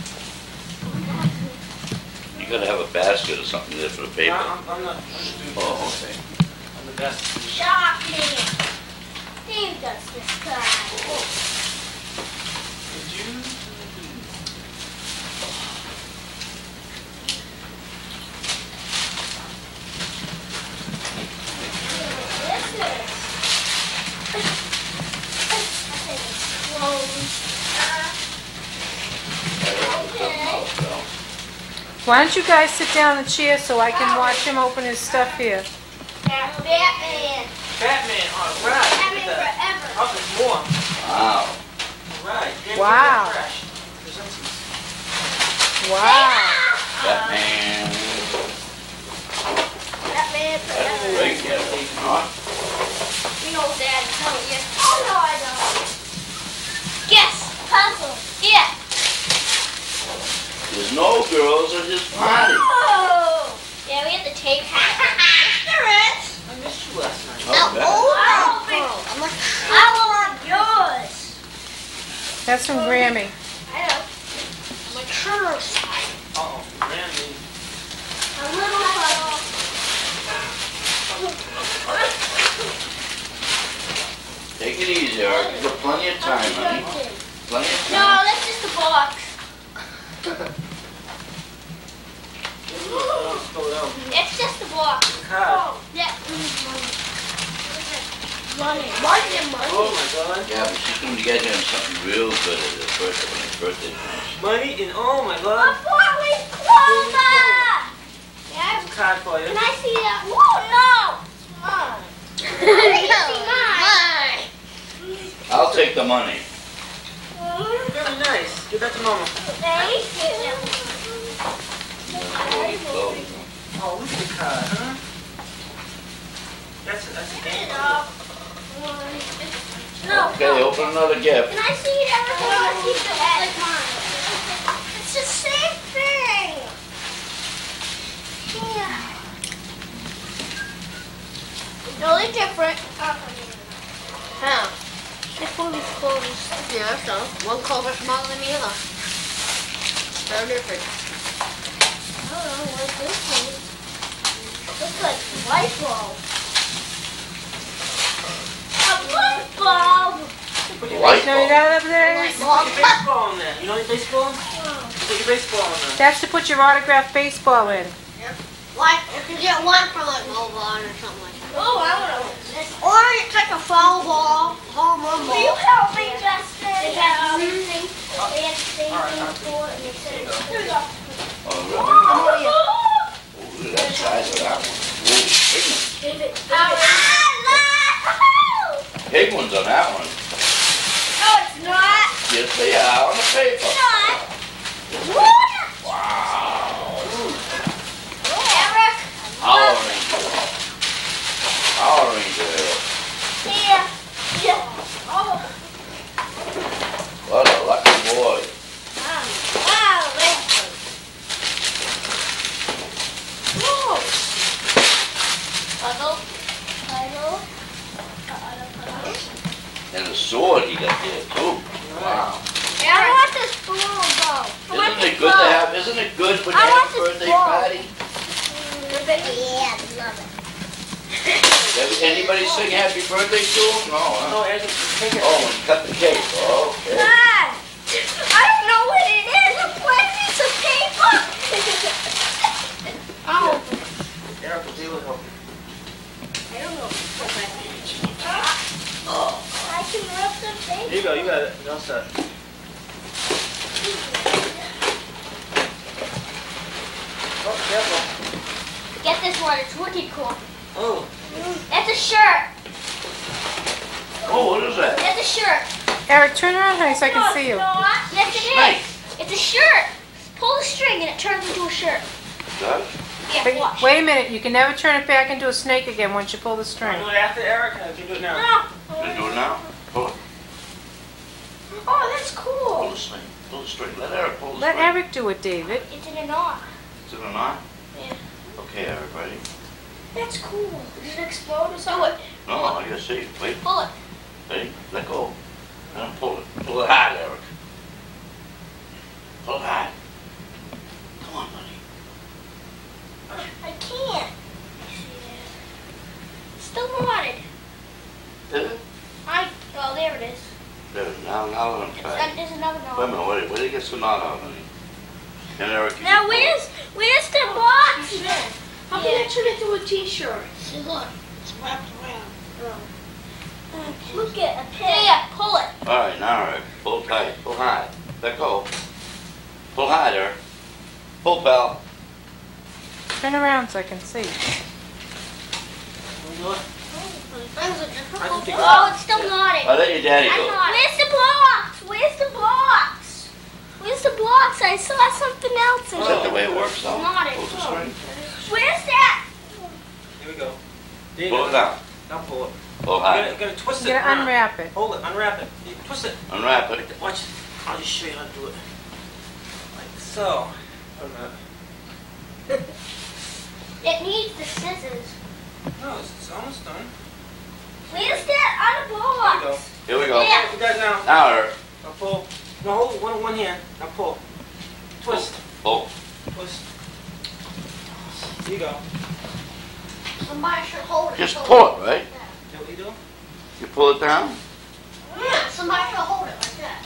You gotta have a basket or something there for the paper. I'm, I'm not. I'm just doing Oh, this. okay. I'm the best. Shocking. Dave does this guy. Did you? Why don't you guys sit down in the chair so I can watch him open his stuff here? Batman. Batman. All right. Batman Look at that. forever. Oh, there's more. Wow. All right. Give me Wow. that fresh. Present some- Wow. Batman. Batman forever. Great kid. Huh? You know Dad, tell you. Oh no, I don't. Guess. Puzzle. Yeah. There's no girls at his party. Oh. Yeah, we have to take her. There is. I missed you last night. Oh, Batman. Oh, I want, I want yours. That's from Grammy. I know. My curse. Uh-oh. Randy. A little puzzle. Take it easy, Eric. You've got plenty of time, honey. Plenty of No, time. that's just a box. Spill it out. It's just a box. Card. Yeah. Money. Money and money. Oh my God. Yeah, but she's going to get him something real good at his birthday when his birthday comes. Money and oh my A God. four-leaf clover. Yeah. Card for you. Can I see that? Whoa, no. Mine. I can see mine. I'll take the money. Very nice. Give that to Mama. Thank you. Holy clothes. Oh, look at the card, huh? That's that's a game. No. Okay, open another gift. Can I see everything? I see the like mine. It's the same thing. Yeah. Totally different. How? It's one of these clovers. Yeah, so one clover smaller than the other. Very different. I don't know what this is. Looks like a light bulb. A light bulb. Light No, you bulb. know what that is? Put your baseball in there. You know your baseball? Put your baseball in there. That's to put your autographed baseball in. Like, you can get one for like mobile or something like that. Oh, I want to this. Or it's like a foul ball, home run ball. Will you help me, Justin? They have the same thing. They have the same thing for it, and they said it's here we go. Oh, really? Oh, look at that size of that one. Ooh, big one. David, David. Big ones on that one. No, it's not. Yes, they are on the paper. It's not. Yes, Eric. Power Ranger. Power Ranger. Here. Yeah. Oh. What a lucky boy. Wow. Wow. Whoa. Puzzle. Puzzle. Puzzle. Puzzle. And the sword he got there too. Wow. I want this balloon though. Isn't it good to have, isn't it good when you I have want a this birthday ball. party? Yeah, I love it. Does anybody sing happy birthday to him? No, huh? No, Ed, take it. Oh, and cut the cake. Oh, okay. Dad, I don't know what it is. A black piece of paper. Oh. Eric will deal with help. I don't know. Oh, I can rub the paper. Here you go, you got it. You're all set. Oh, careful. Get this one. It's wicked cool. Oh. That's a shirt. Oh, what is that? That's a shirt. Eric, turn around, honey, so I can see you. Yes, it Snake. is. It's a shirt. Pull the string and it turns into a shirt. Does? Yeah, Wait, watch. wait a minute, you can never turn it back into a snake again once you pull the string. Do it after Eric, or can you do it now? No. Can you do it now? Pull it. Oh, that's Pull cool. the string. Pull the string. Let Eric pull the Let string. Eric do it, David. It's in a knot. Is it or not? Yeah. Okay, Eric, ready? That's cool. Does it explode or something? No, I gotta see. Wait. Pull it. Ready? Let go. And pull it. Pull it hard, Eric. Pull it hard. Come on, buddy. I can't. It's still knotted. Did it? I. Oh, there it is. There. Now, now let him It's, try. uh, there's another knot. Wait a minute. Wait. Where did he get some knot out, honey? And Eric. you Now can pull it. where's where's the box? How can I turn it into a t-shirt? See, look, it's wrapped around. Look at a pin. Yeah, pull it. All right, now, Eric. Pull tight. Pull hard. Let go. Pull hard, Eric. Pull, pal. Turn around so I can see. Can we do it? Oh, it's still knotted. I'll let your daddy I'm go. not. Where's the blocks? Where's the blocks? Where's the blocks? I saw something else in Is that the there. way it works now? Knotted. Pull the string. Where's that? Here we go. David, Pull it down. now pull it. Pull You gotta, hard. you gotta twist You it. gotta around. unwrap it. Hold it, unwrap it. You twist it. Unwrap it. Watch. I'll just show you how to do it. Like so. Wait a minute. It needs the scissors. No, it's, it's almost done. Where's that other There you box? go. Here we go. Yeah. You guys now. Now, Eric. Now pull. No, hold one one hand. Now pull. Twist. Pull. Twist. Here you go. Somebody should hold it. Just so- pull it, right? See what you do? You pull it down. Yeah, somebody should hold it like that.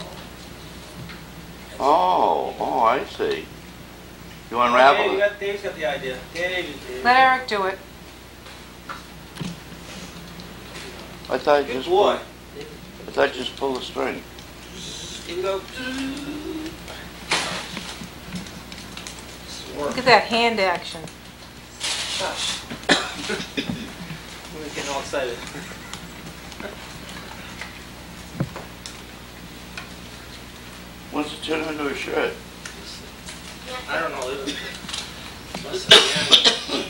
Oh, oh, I see. You Dave, unravel you it. got, Dave's got the idea. Dave, Dave. Let Eric do it. I thought you Good just boy. pull, I thought you just pull the string. Here we go. Look at that hand action. Shush. We're getting all excited. Once it turn into a shirt. I don't know. Listen. Listen again.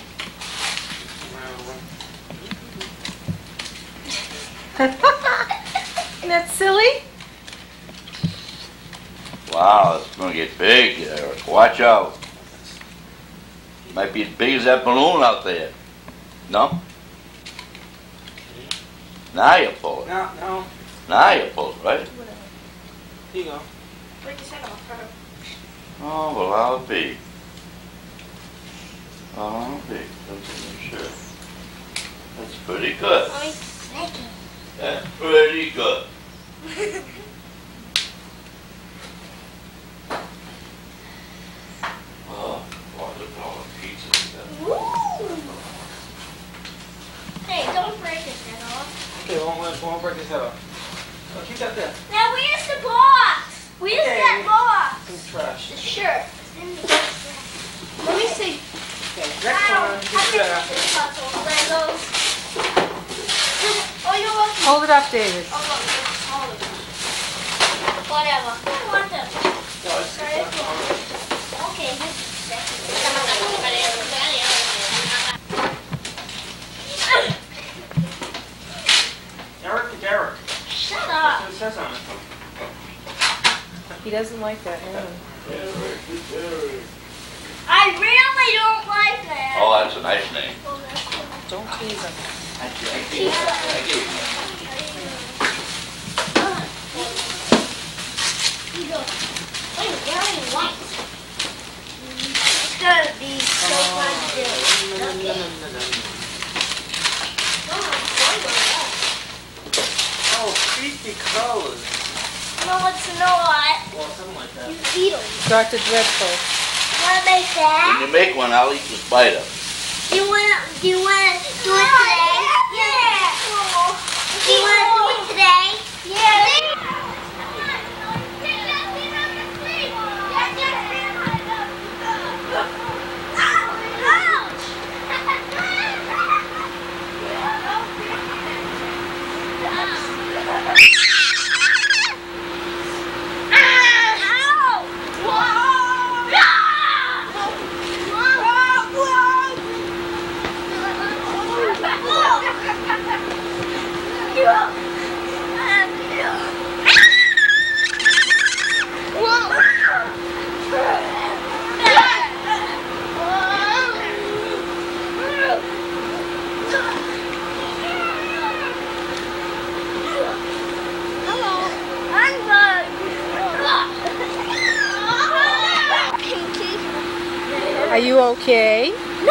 Isn't that silly? Wow, it's gonna get big, Eric. Watch out. Might be as big as that balloon out there. No? Now you pull it. Now, now. Now you pull it, right? Here you go. Break his head off. Oh, well, I'll be. I'll be. That's sure. That's pretty good. Let me snake it. That's pretty good. Oh, boy, look at all the pizzas. Hey, don't break his head off. Okay, won't, won't, won't break his head off. Oh, keep that there. Now where's the box? Where's Okay. that box? Some trash. The shirt. Let me see. Okay, next one. I Get think that. this puzzle. Legos. Oh, you're welcome. Hold it up, David. Oh, look, it's smaller. Whatever. I want them. No, it's, it's not, He doesn't like that, yeah. I really don't like that. Oh, that's a nice name. Don't tease him. I gave you that. I gave you that. It's gonna be so fun to do. Oh, creepy colors. No, it's not. Well, something like that. You eat them. Doctor Dreadful. Wanna make that? When you make one, I'll eat the spider. Do you wanna do you wanna do it today? Yeah. Do you wanna do it today? Yeah. Are you okay? No!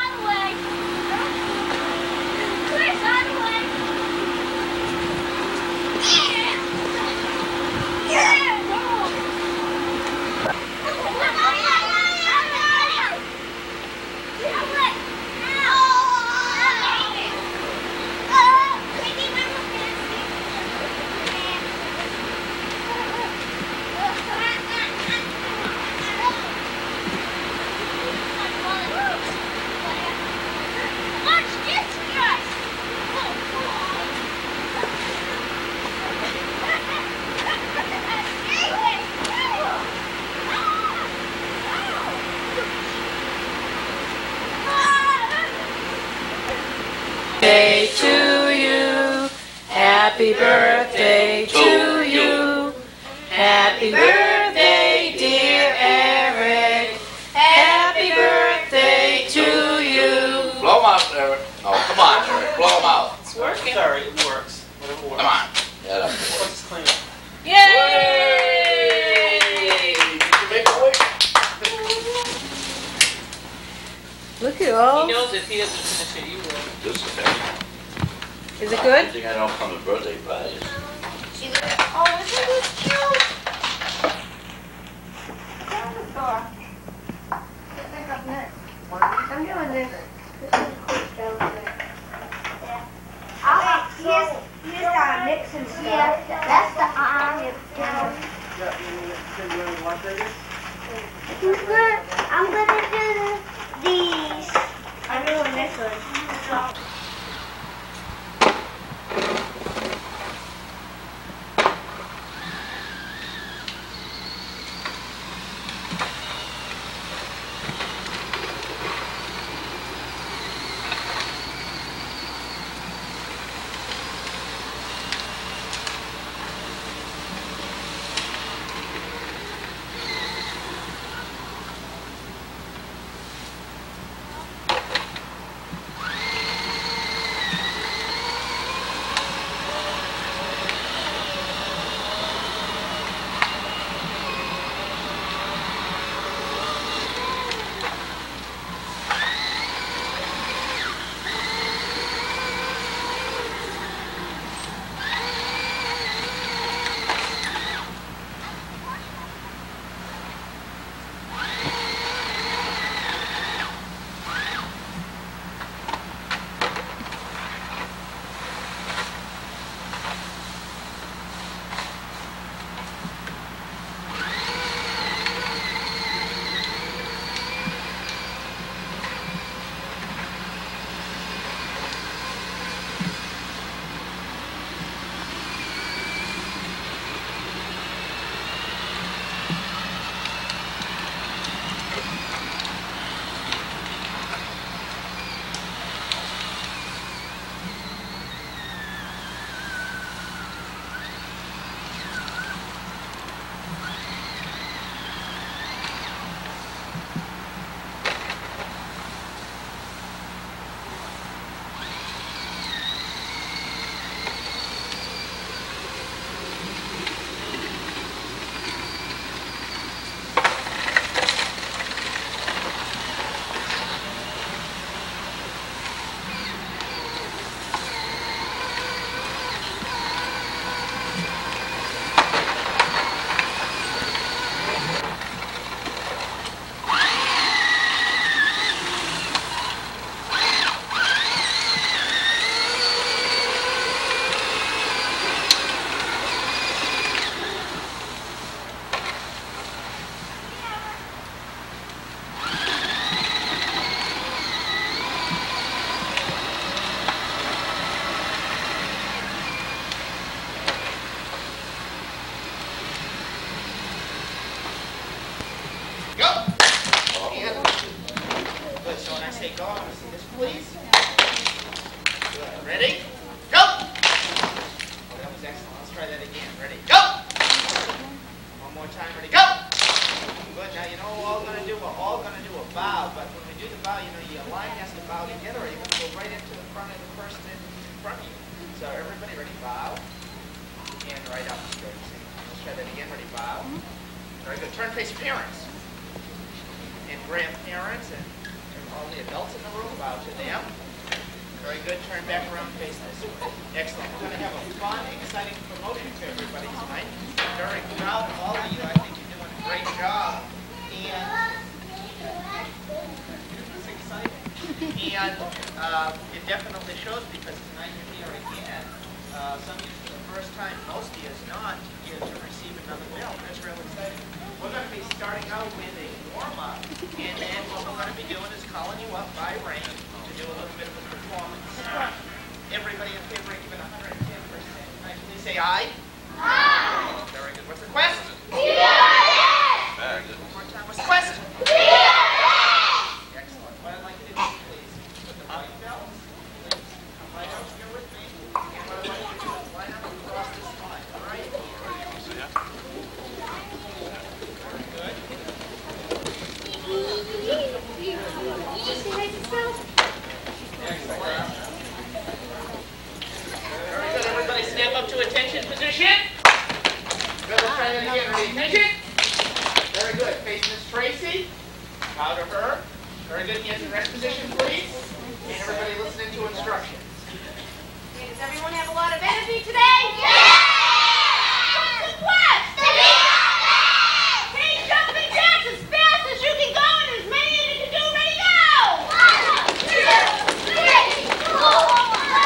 Birthday to you. Happy birthday to you. Happy birthday, dear Eric. Happy birthday to you. Blow them out, Eric. Oh, come on, Eric. Blow them out. It's working. Sorry, it works. Whatever works. Come on. Yeah, that Let's works. just clean it. Yay! Did you make a wish? Look at all. He knows if he doesn't finish it, you will. This is it. Is it I good? think I don't come to birthday parties. Oh, isn't this cute? I'm doing this. This is quick down there. Yeah. I'll, here's, here's our Nixon stuff. Yeah, that's the arm. Who's good? I'm gonna do these. I'm doing this one. see this, please? Good. Ready? Go! Oh, that was excellent. Let's try that again. Ready? Go! One more time. Ready? Go! Good. Now, you know what we're all going to do? We're all going to do a bow, but when we do the bow, you know, your line has to bow together, or you're going to go right into the front of the person in front of you. So everybody, ready? Bow. And right up. Good. Let's try that again. Ready? Bow. Very good. Turn face parents and grandparents and, and all the adults in the room. Bow to them. Very good. Turn back around and face this way. Excellent. We're going to have a fun, exciting promotion to everybody tonight. I'm very proud of all of you. I think you're doing a great job. And it's exciting. And uh, it definitely shows because tonight you're here again. Uh, some of you for the first time, most of you is not here to receive another bell. That's really exciting. We're going to be starting out with a warm-up, and then what we're going to be doing is calling you up by rank to do a little bit of a performance. Everybody in favor of giving one hundred ten percent. Can you say aye? Aye. Very good. What's the question? Yes. One more time. What's the question? Yes. Excellent. What I'd like you to do, please, put the white bells, please, come right out here with me. And what I'd like you to do is line up across this line, all right? Very good. Excellent. Very good. Everybody snap up to attention position. Good. Let's try that again. Ready? Attention. Very good. Face Miss Tracy. Bow to her. Very good. Hands in rest position, please. And everybody listening to instructions. Okay, does everyone have a lot of energy today? Yes! What's the quest? To be Hey, jumping jacks as fast as you can go and as many as you can do. Ready, go! One, two, three, four,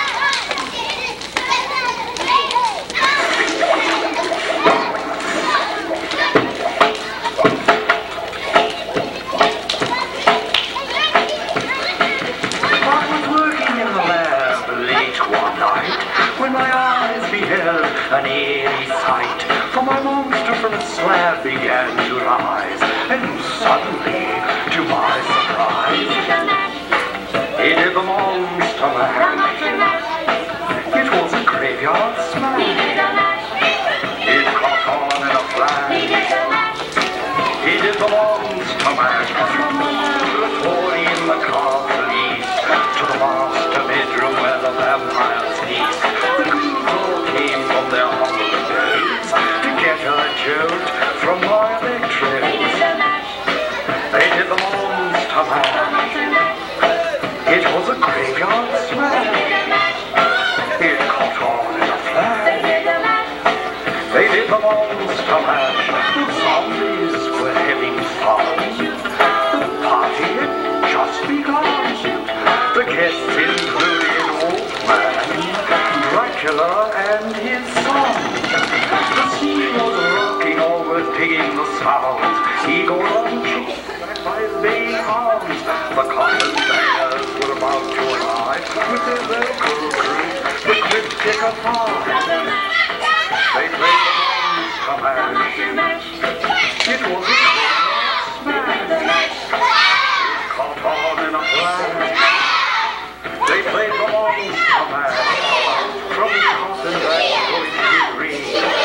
when my eyes beheld an eerie sight, for my monster from its slab began to rise, and suddenly, to my surprise, it did the monster mash. It was a graveyard smash. It caught on in a flash. It did the monster mash from the laboratory in the castle east to the master bedroom where the vampires feast. The Google came from their humble abodes to get a jolt from my electrodes. They did the monster mash. It was a graveyard smash. It caught on in a flash. They did the monster mash. The zombies were having fun. The party had just begun. The guests included Wolfman, Dracula, and his son. The scene was rocking, all were digging the sounds. Eagle on cheek, backed by his baying hounds. The coffin bangers were about to arrive with their local group, the Cryptic of Five. They played the monster mash. It was a smash. It caught on in a flash. They played the monster mash. From the coffin back going to green.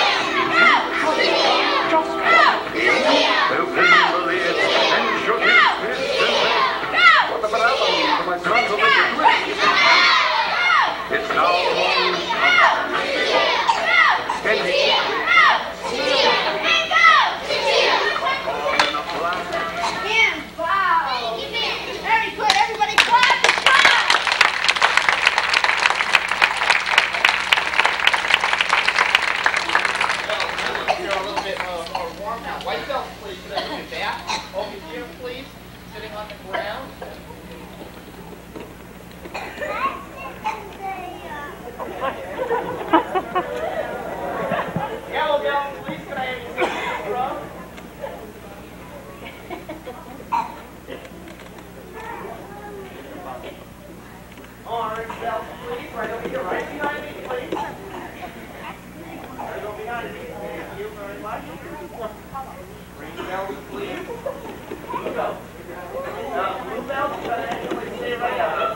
Just opened the lid and shook his fist and said, what the happened to my transylvanian twist? It's now the monster mash. And he Very good. Everybody clap and clap. Well, you're a little bit uh, more warm now. White belt, please. Put your back over here, please. Sitting on the ground. Yellow belt, please. Can I have you sit in the row? Orange belt, please. Right over here, right behind me, please. Right over behind me. Thank you very much. Green belt, please. Blue belt. Now, blue belt, you gotta actually stay right up.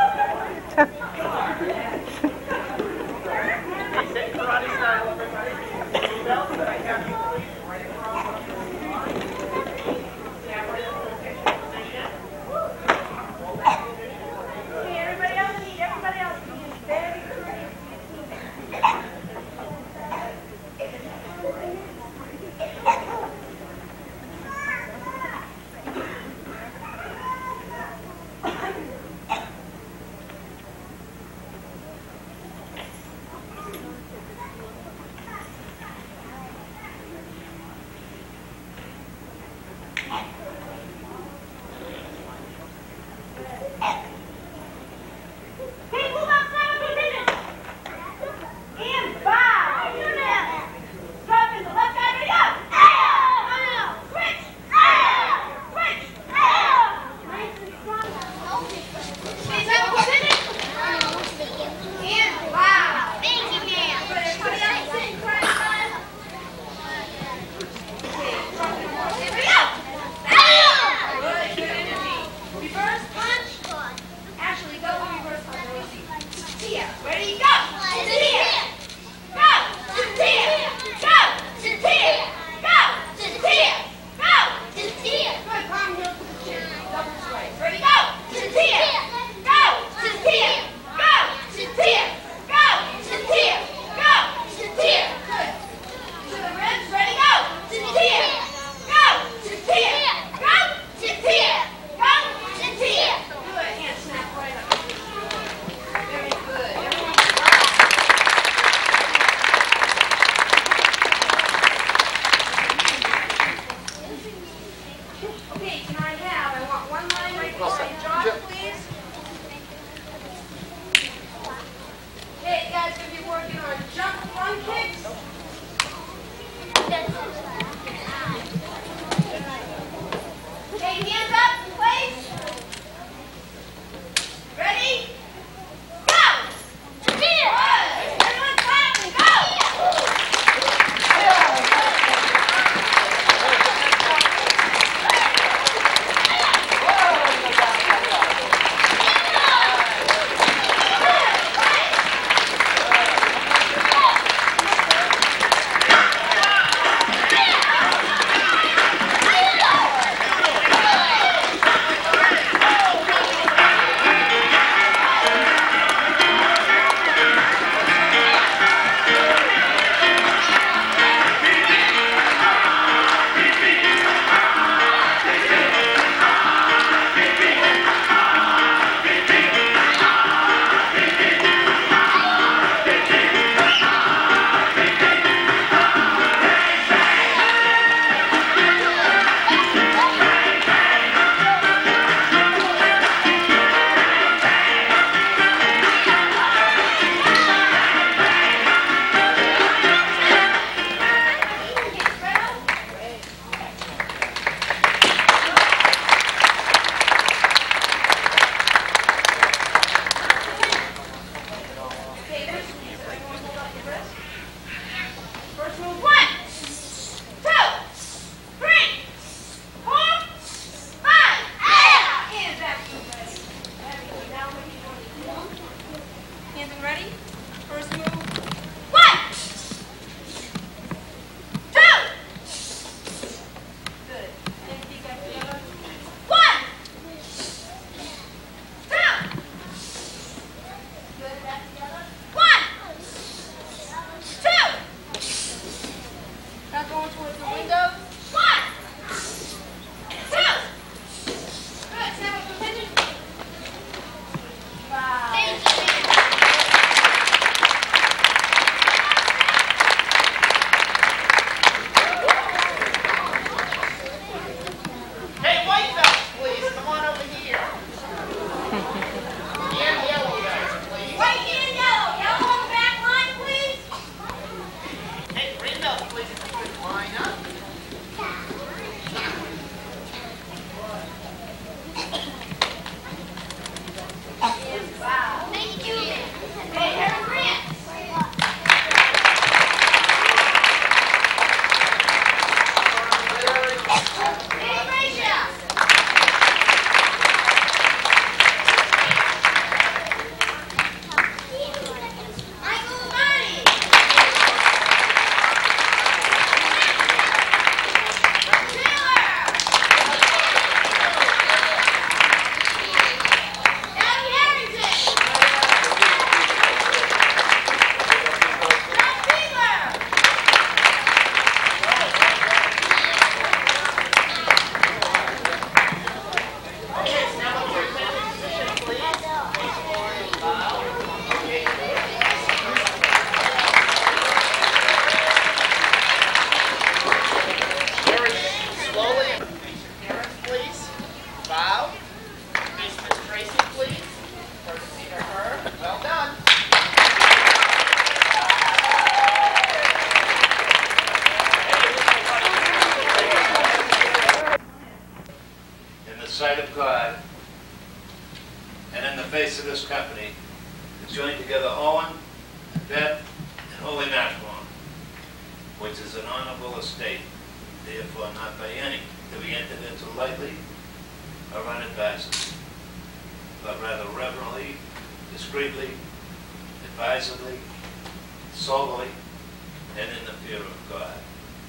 company to join together Owen, Beth, and holy matrimony, which is an honorable estate, therefore not by any to be entered into lightly or unadvisedly, but rather reverently, discreetly, advisedly, soberly, and in the fear of God.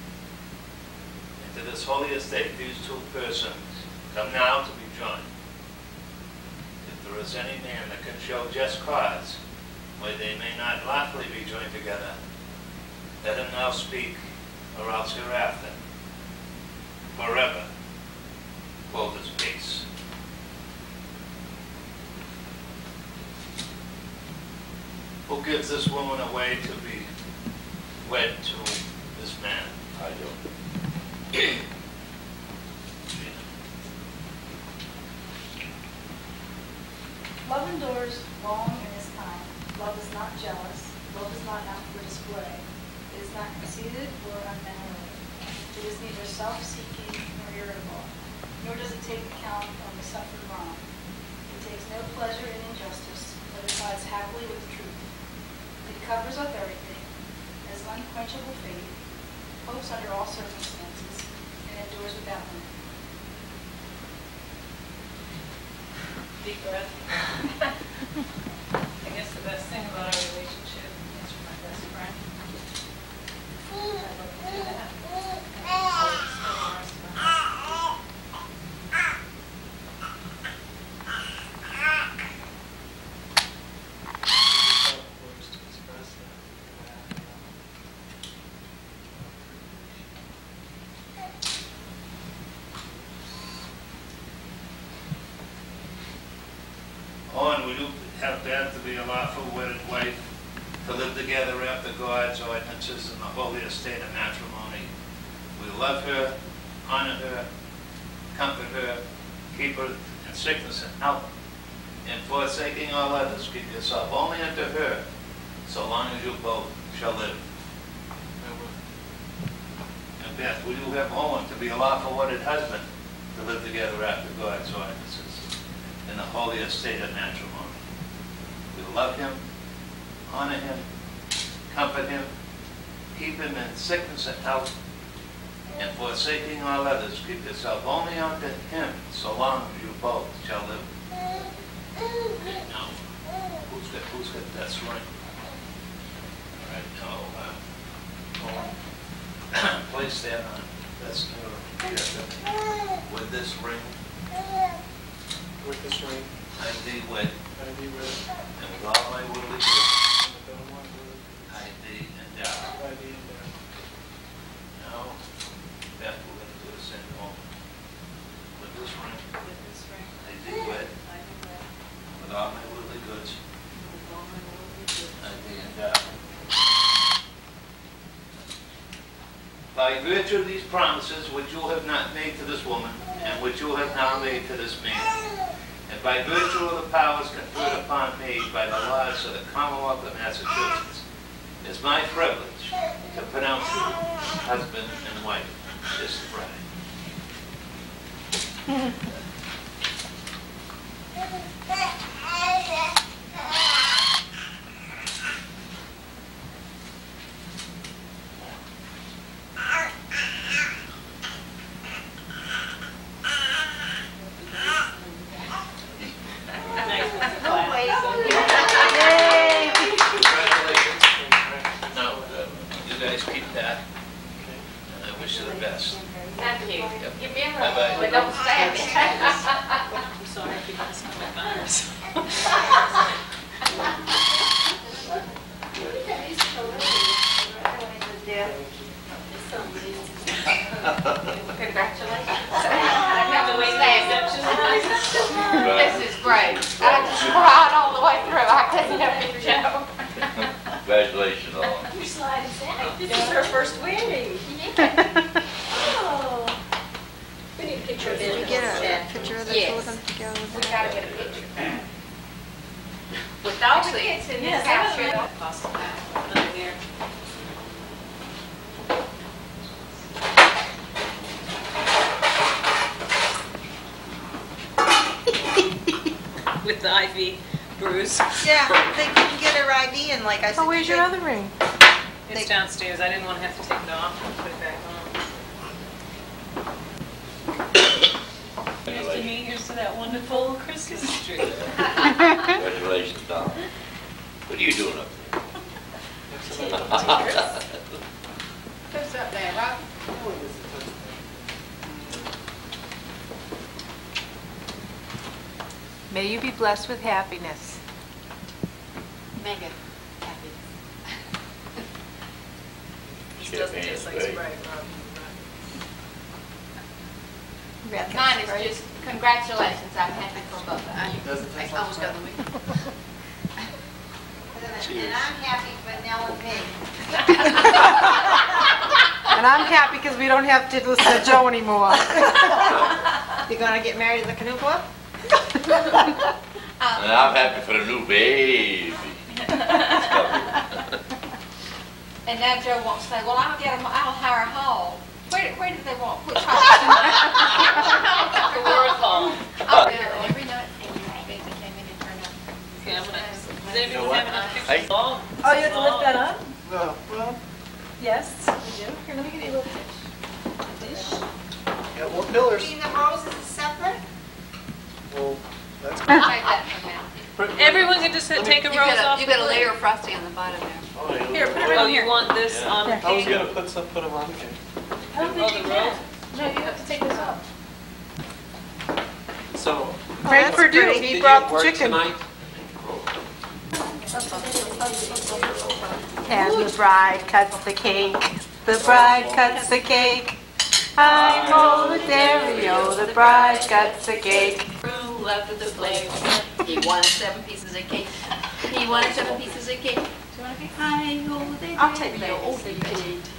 Into this holy estate, these two persons come now to be joined. If there is any man that can show just cause why they may not lawfully be joined together, let him now speak, or else hereafter, forever, hold his peace. Who gives this woman away to be wed to this man? I do. Love endures long and is kind. Love is not jealous. Love is not out for display. It is not conceited or unmanly. It is neither self-seeking nor irritable, nor does it take account of the suffered wrong. It takes no pleasure in injustice, but it sides happily with truth. It covers up everything, has unquenchable faith, hopes under all circumstances, and endures without limit. Deep breath. I guess the best thing about our relationship is you're my best friend. I'd love to do that. And always spend the rest of my life. Owen, will you have Beth to be a lawful wedded wife, to live together after God's ordinances in the holy estate of matrimony? We love her, honor her, comfort her, keep her in sickness and health, and forsaking all others, keep yourself only unto her, so long as you both shall live. And Beth, will you have Owen to be a lawful wedded husband, to live together after God's ordinances in the holy estate of matrimony? We love him, honor him, comfort him, keep him in sickness and health, and forsaking all others, keep yourself only unto him, so long as you both shall live. Okay, now, who's got, who's got that's right? All right, now, uh, oh, place that on. That's her here, with this ring. With this ring, I thee wed, I thee wed, and with all my worldly goods, and with all my words, I thee endow. I thee endow. Now, Beth, we're going to do the same home. With this ring, With this ring, I thee wed, I do wed. with all my worldly goods, With all my worldly goods, I thee endow. By virtue of these promises which you have not made to this woman, and which you have now made to this man, and by virtue of the powers conferred upon me by the laws of the Commonwealth of Massachusetts, it is my privilege to pronounce you husband and wife this Friday. Now, uh, you guys keep that, and I wish you the best. Thank you. Give me a hug, Bye-bye. but don't stab me. I'm sorry if you guys know my virus. Congratulations. I have to wait This is great. I just cried all the way through. I couldn't help it, Joe. Congratulations, all. This is her first wedding. Oh. We need a picture of this. Did we get a picture of the two Yes. of them together? We gotta get a picture. With all the kids in this house, you're the Possible. Over there. With the ivy Bruce. Yeah, they couldn't get her I D in, like I said. Oh, where's your other ring? It's downstairs. I didn't want to have to take it off and put it back on. Nice to meet you to that wonderful Christmas tree. Congratulations, Don. What are you doing up there? Who's up there, Rob? May you be blessed with happiness. Megan. This doesn't taste like Sprite, Rob. Mine is just congratulations. I'm happy for both of you. Doesn't taste I like almost got the week. And I'm happy for Nell and me. And I'm happy because we don't have to listen to Joe anymore. You're gonna get married in the canoe club? And I'm happy for the new baby. And now Joe wants to say, well, I'll get them, I'll hire a hall. Where, where did they want? Put The Worth Hall. Oh, yeah, every night. They came in and turned up. Okay, I'm gonna, does anyone have enough Hey. pictures? Oh, Oh, you have to lift that up? Well, well, Yes, you do. Here, let me give you a little dish. Dish. got more pillars. Being the roses is separate? Well, that's. I'll take that for now. everyone can just take a You rose got off a, you the got a plate. layer of frosting on the bottom there. Oh, yeah. Here, put it Oh, right you here. want this on the I was cake? gonna put some, put them on the cake. I don't Oh, think the you rose? can. No, you have to take this off. So, Frank Purdue, did he you brought the work chicken. tonight? And the bride cuts the cake. The bride cuts the cake. I'm over Dario. The bride cuts the cake. Through left of the plate. He wanted seven pieces of cake. He wanted seven pieces of cake. Do you want a cake? I know they I'll take that. Oh, they did.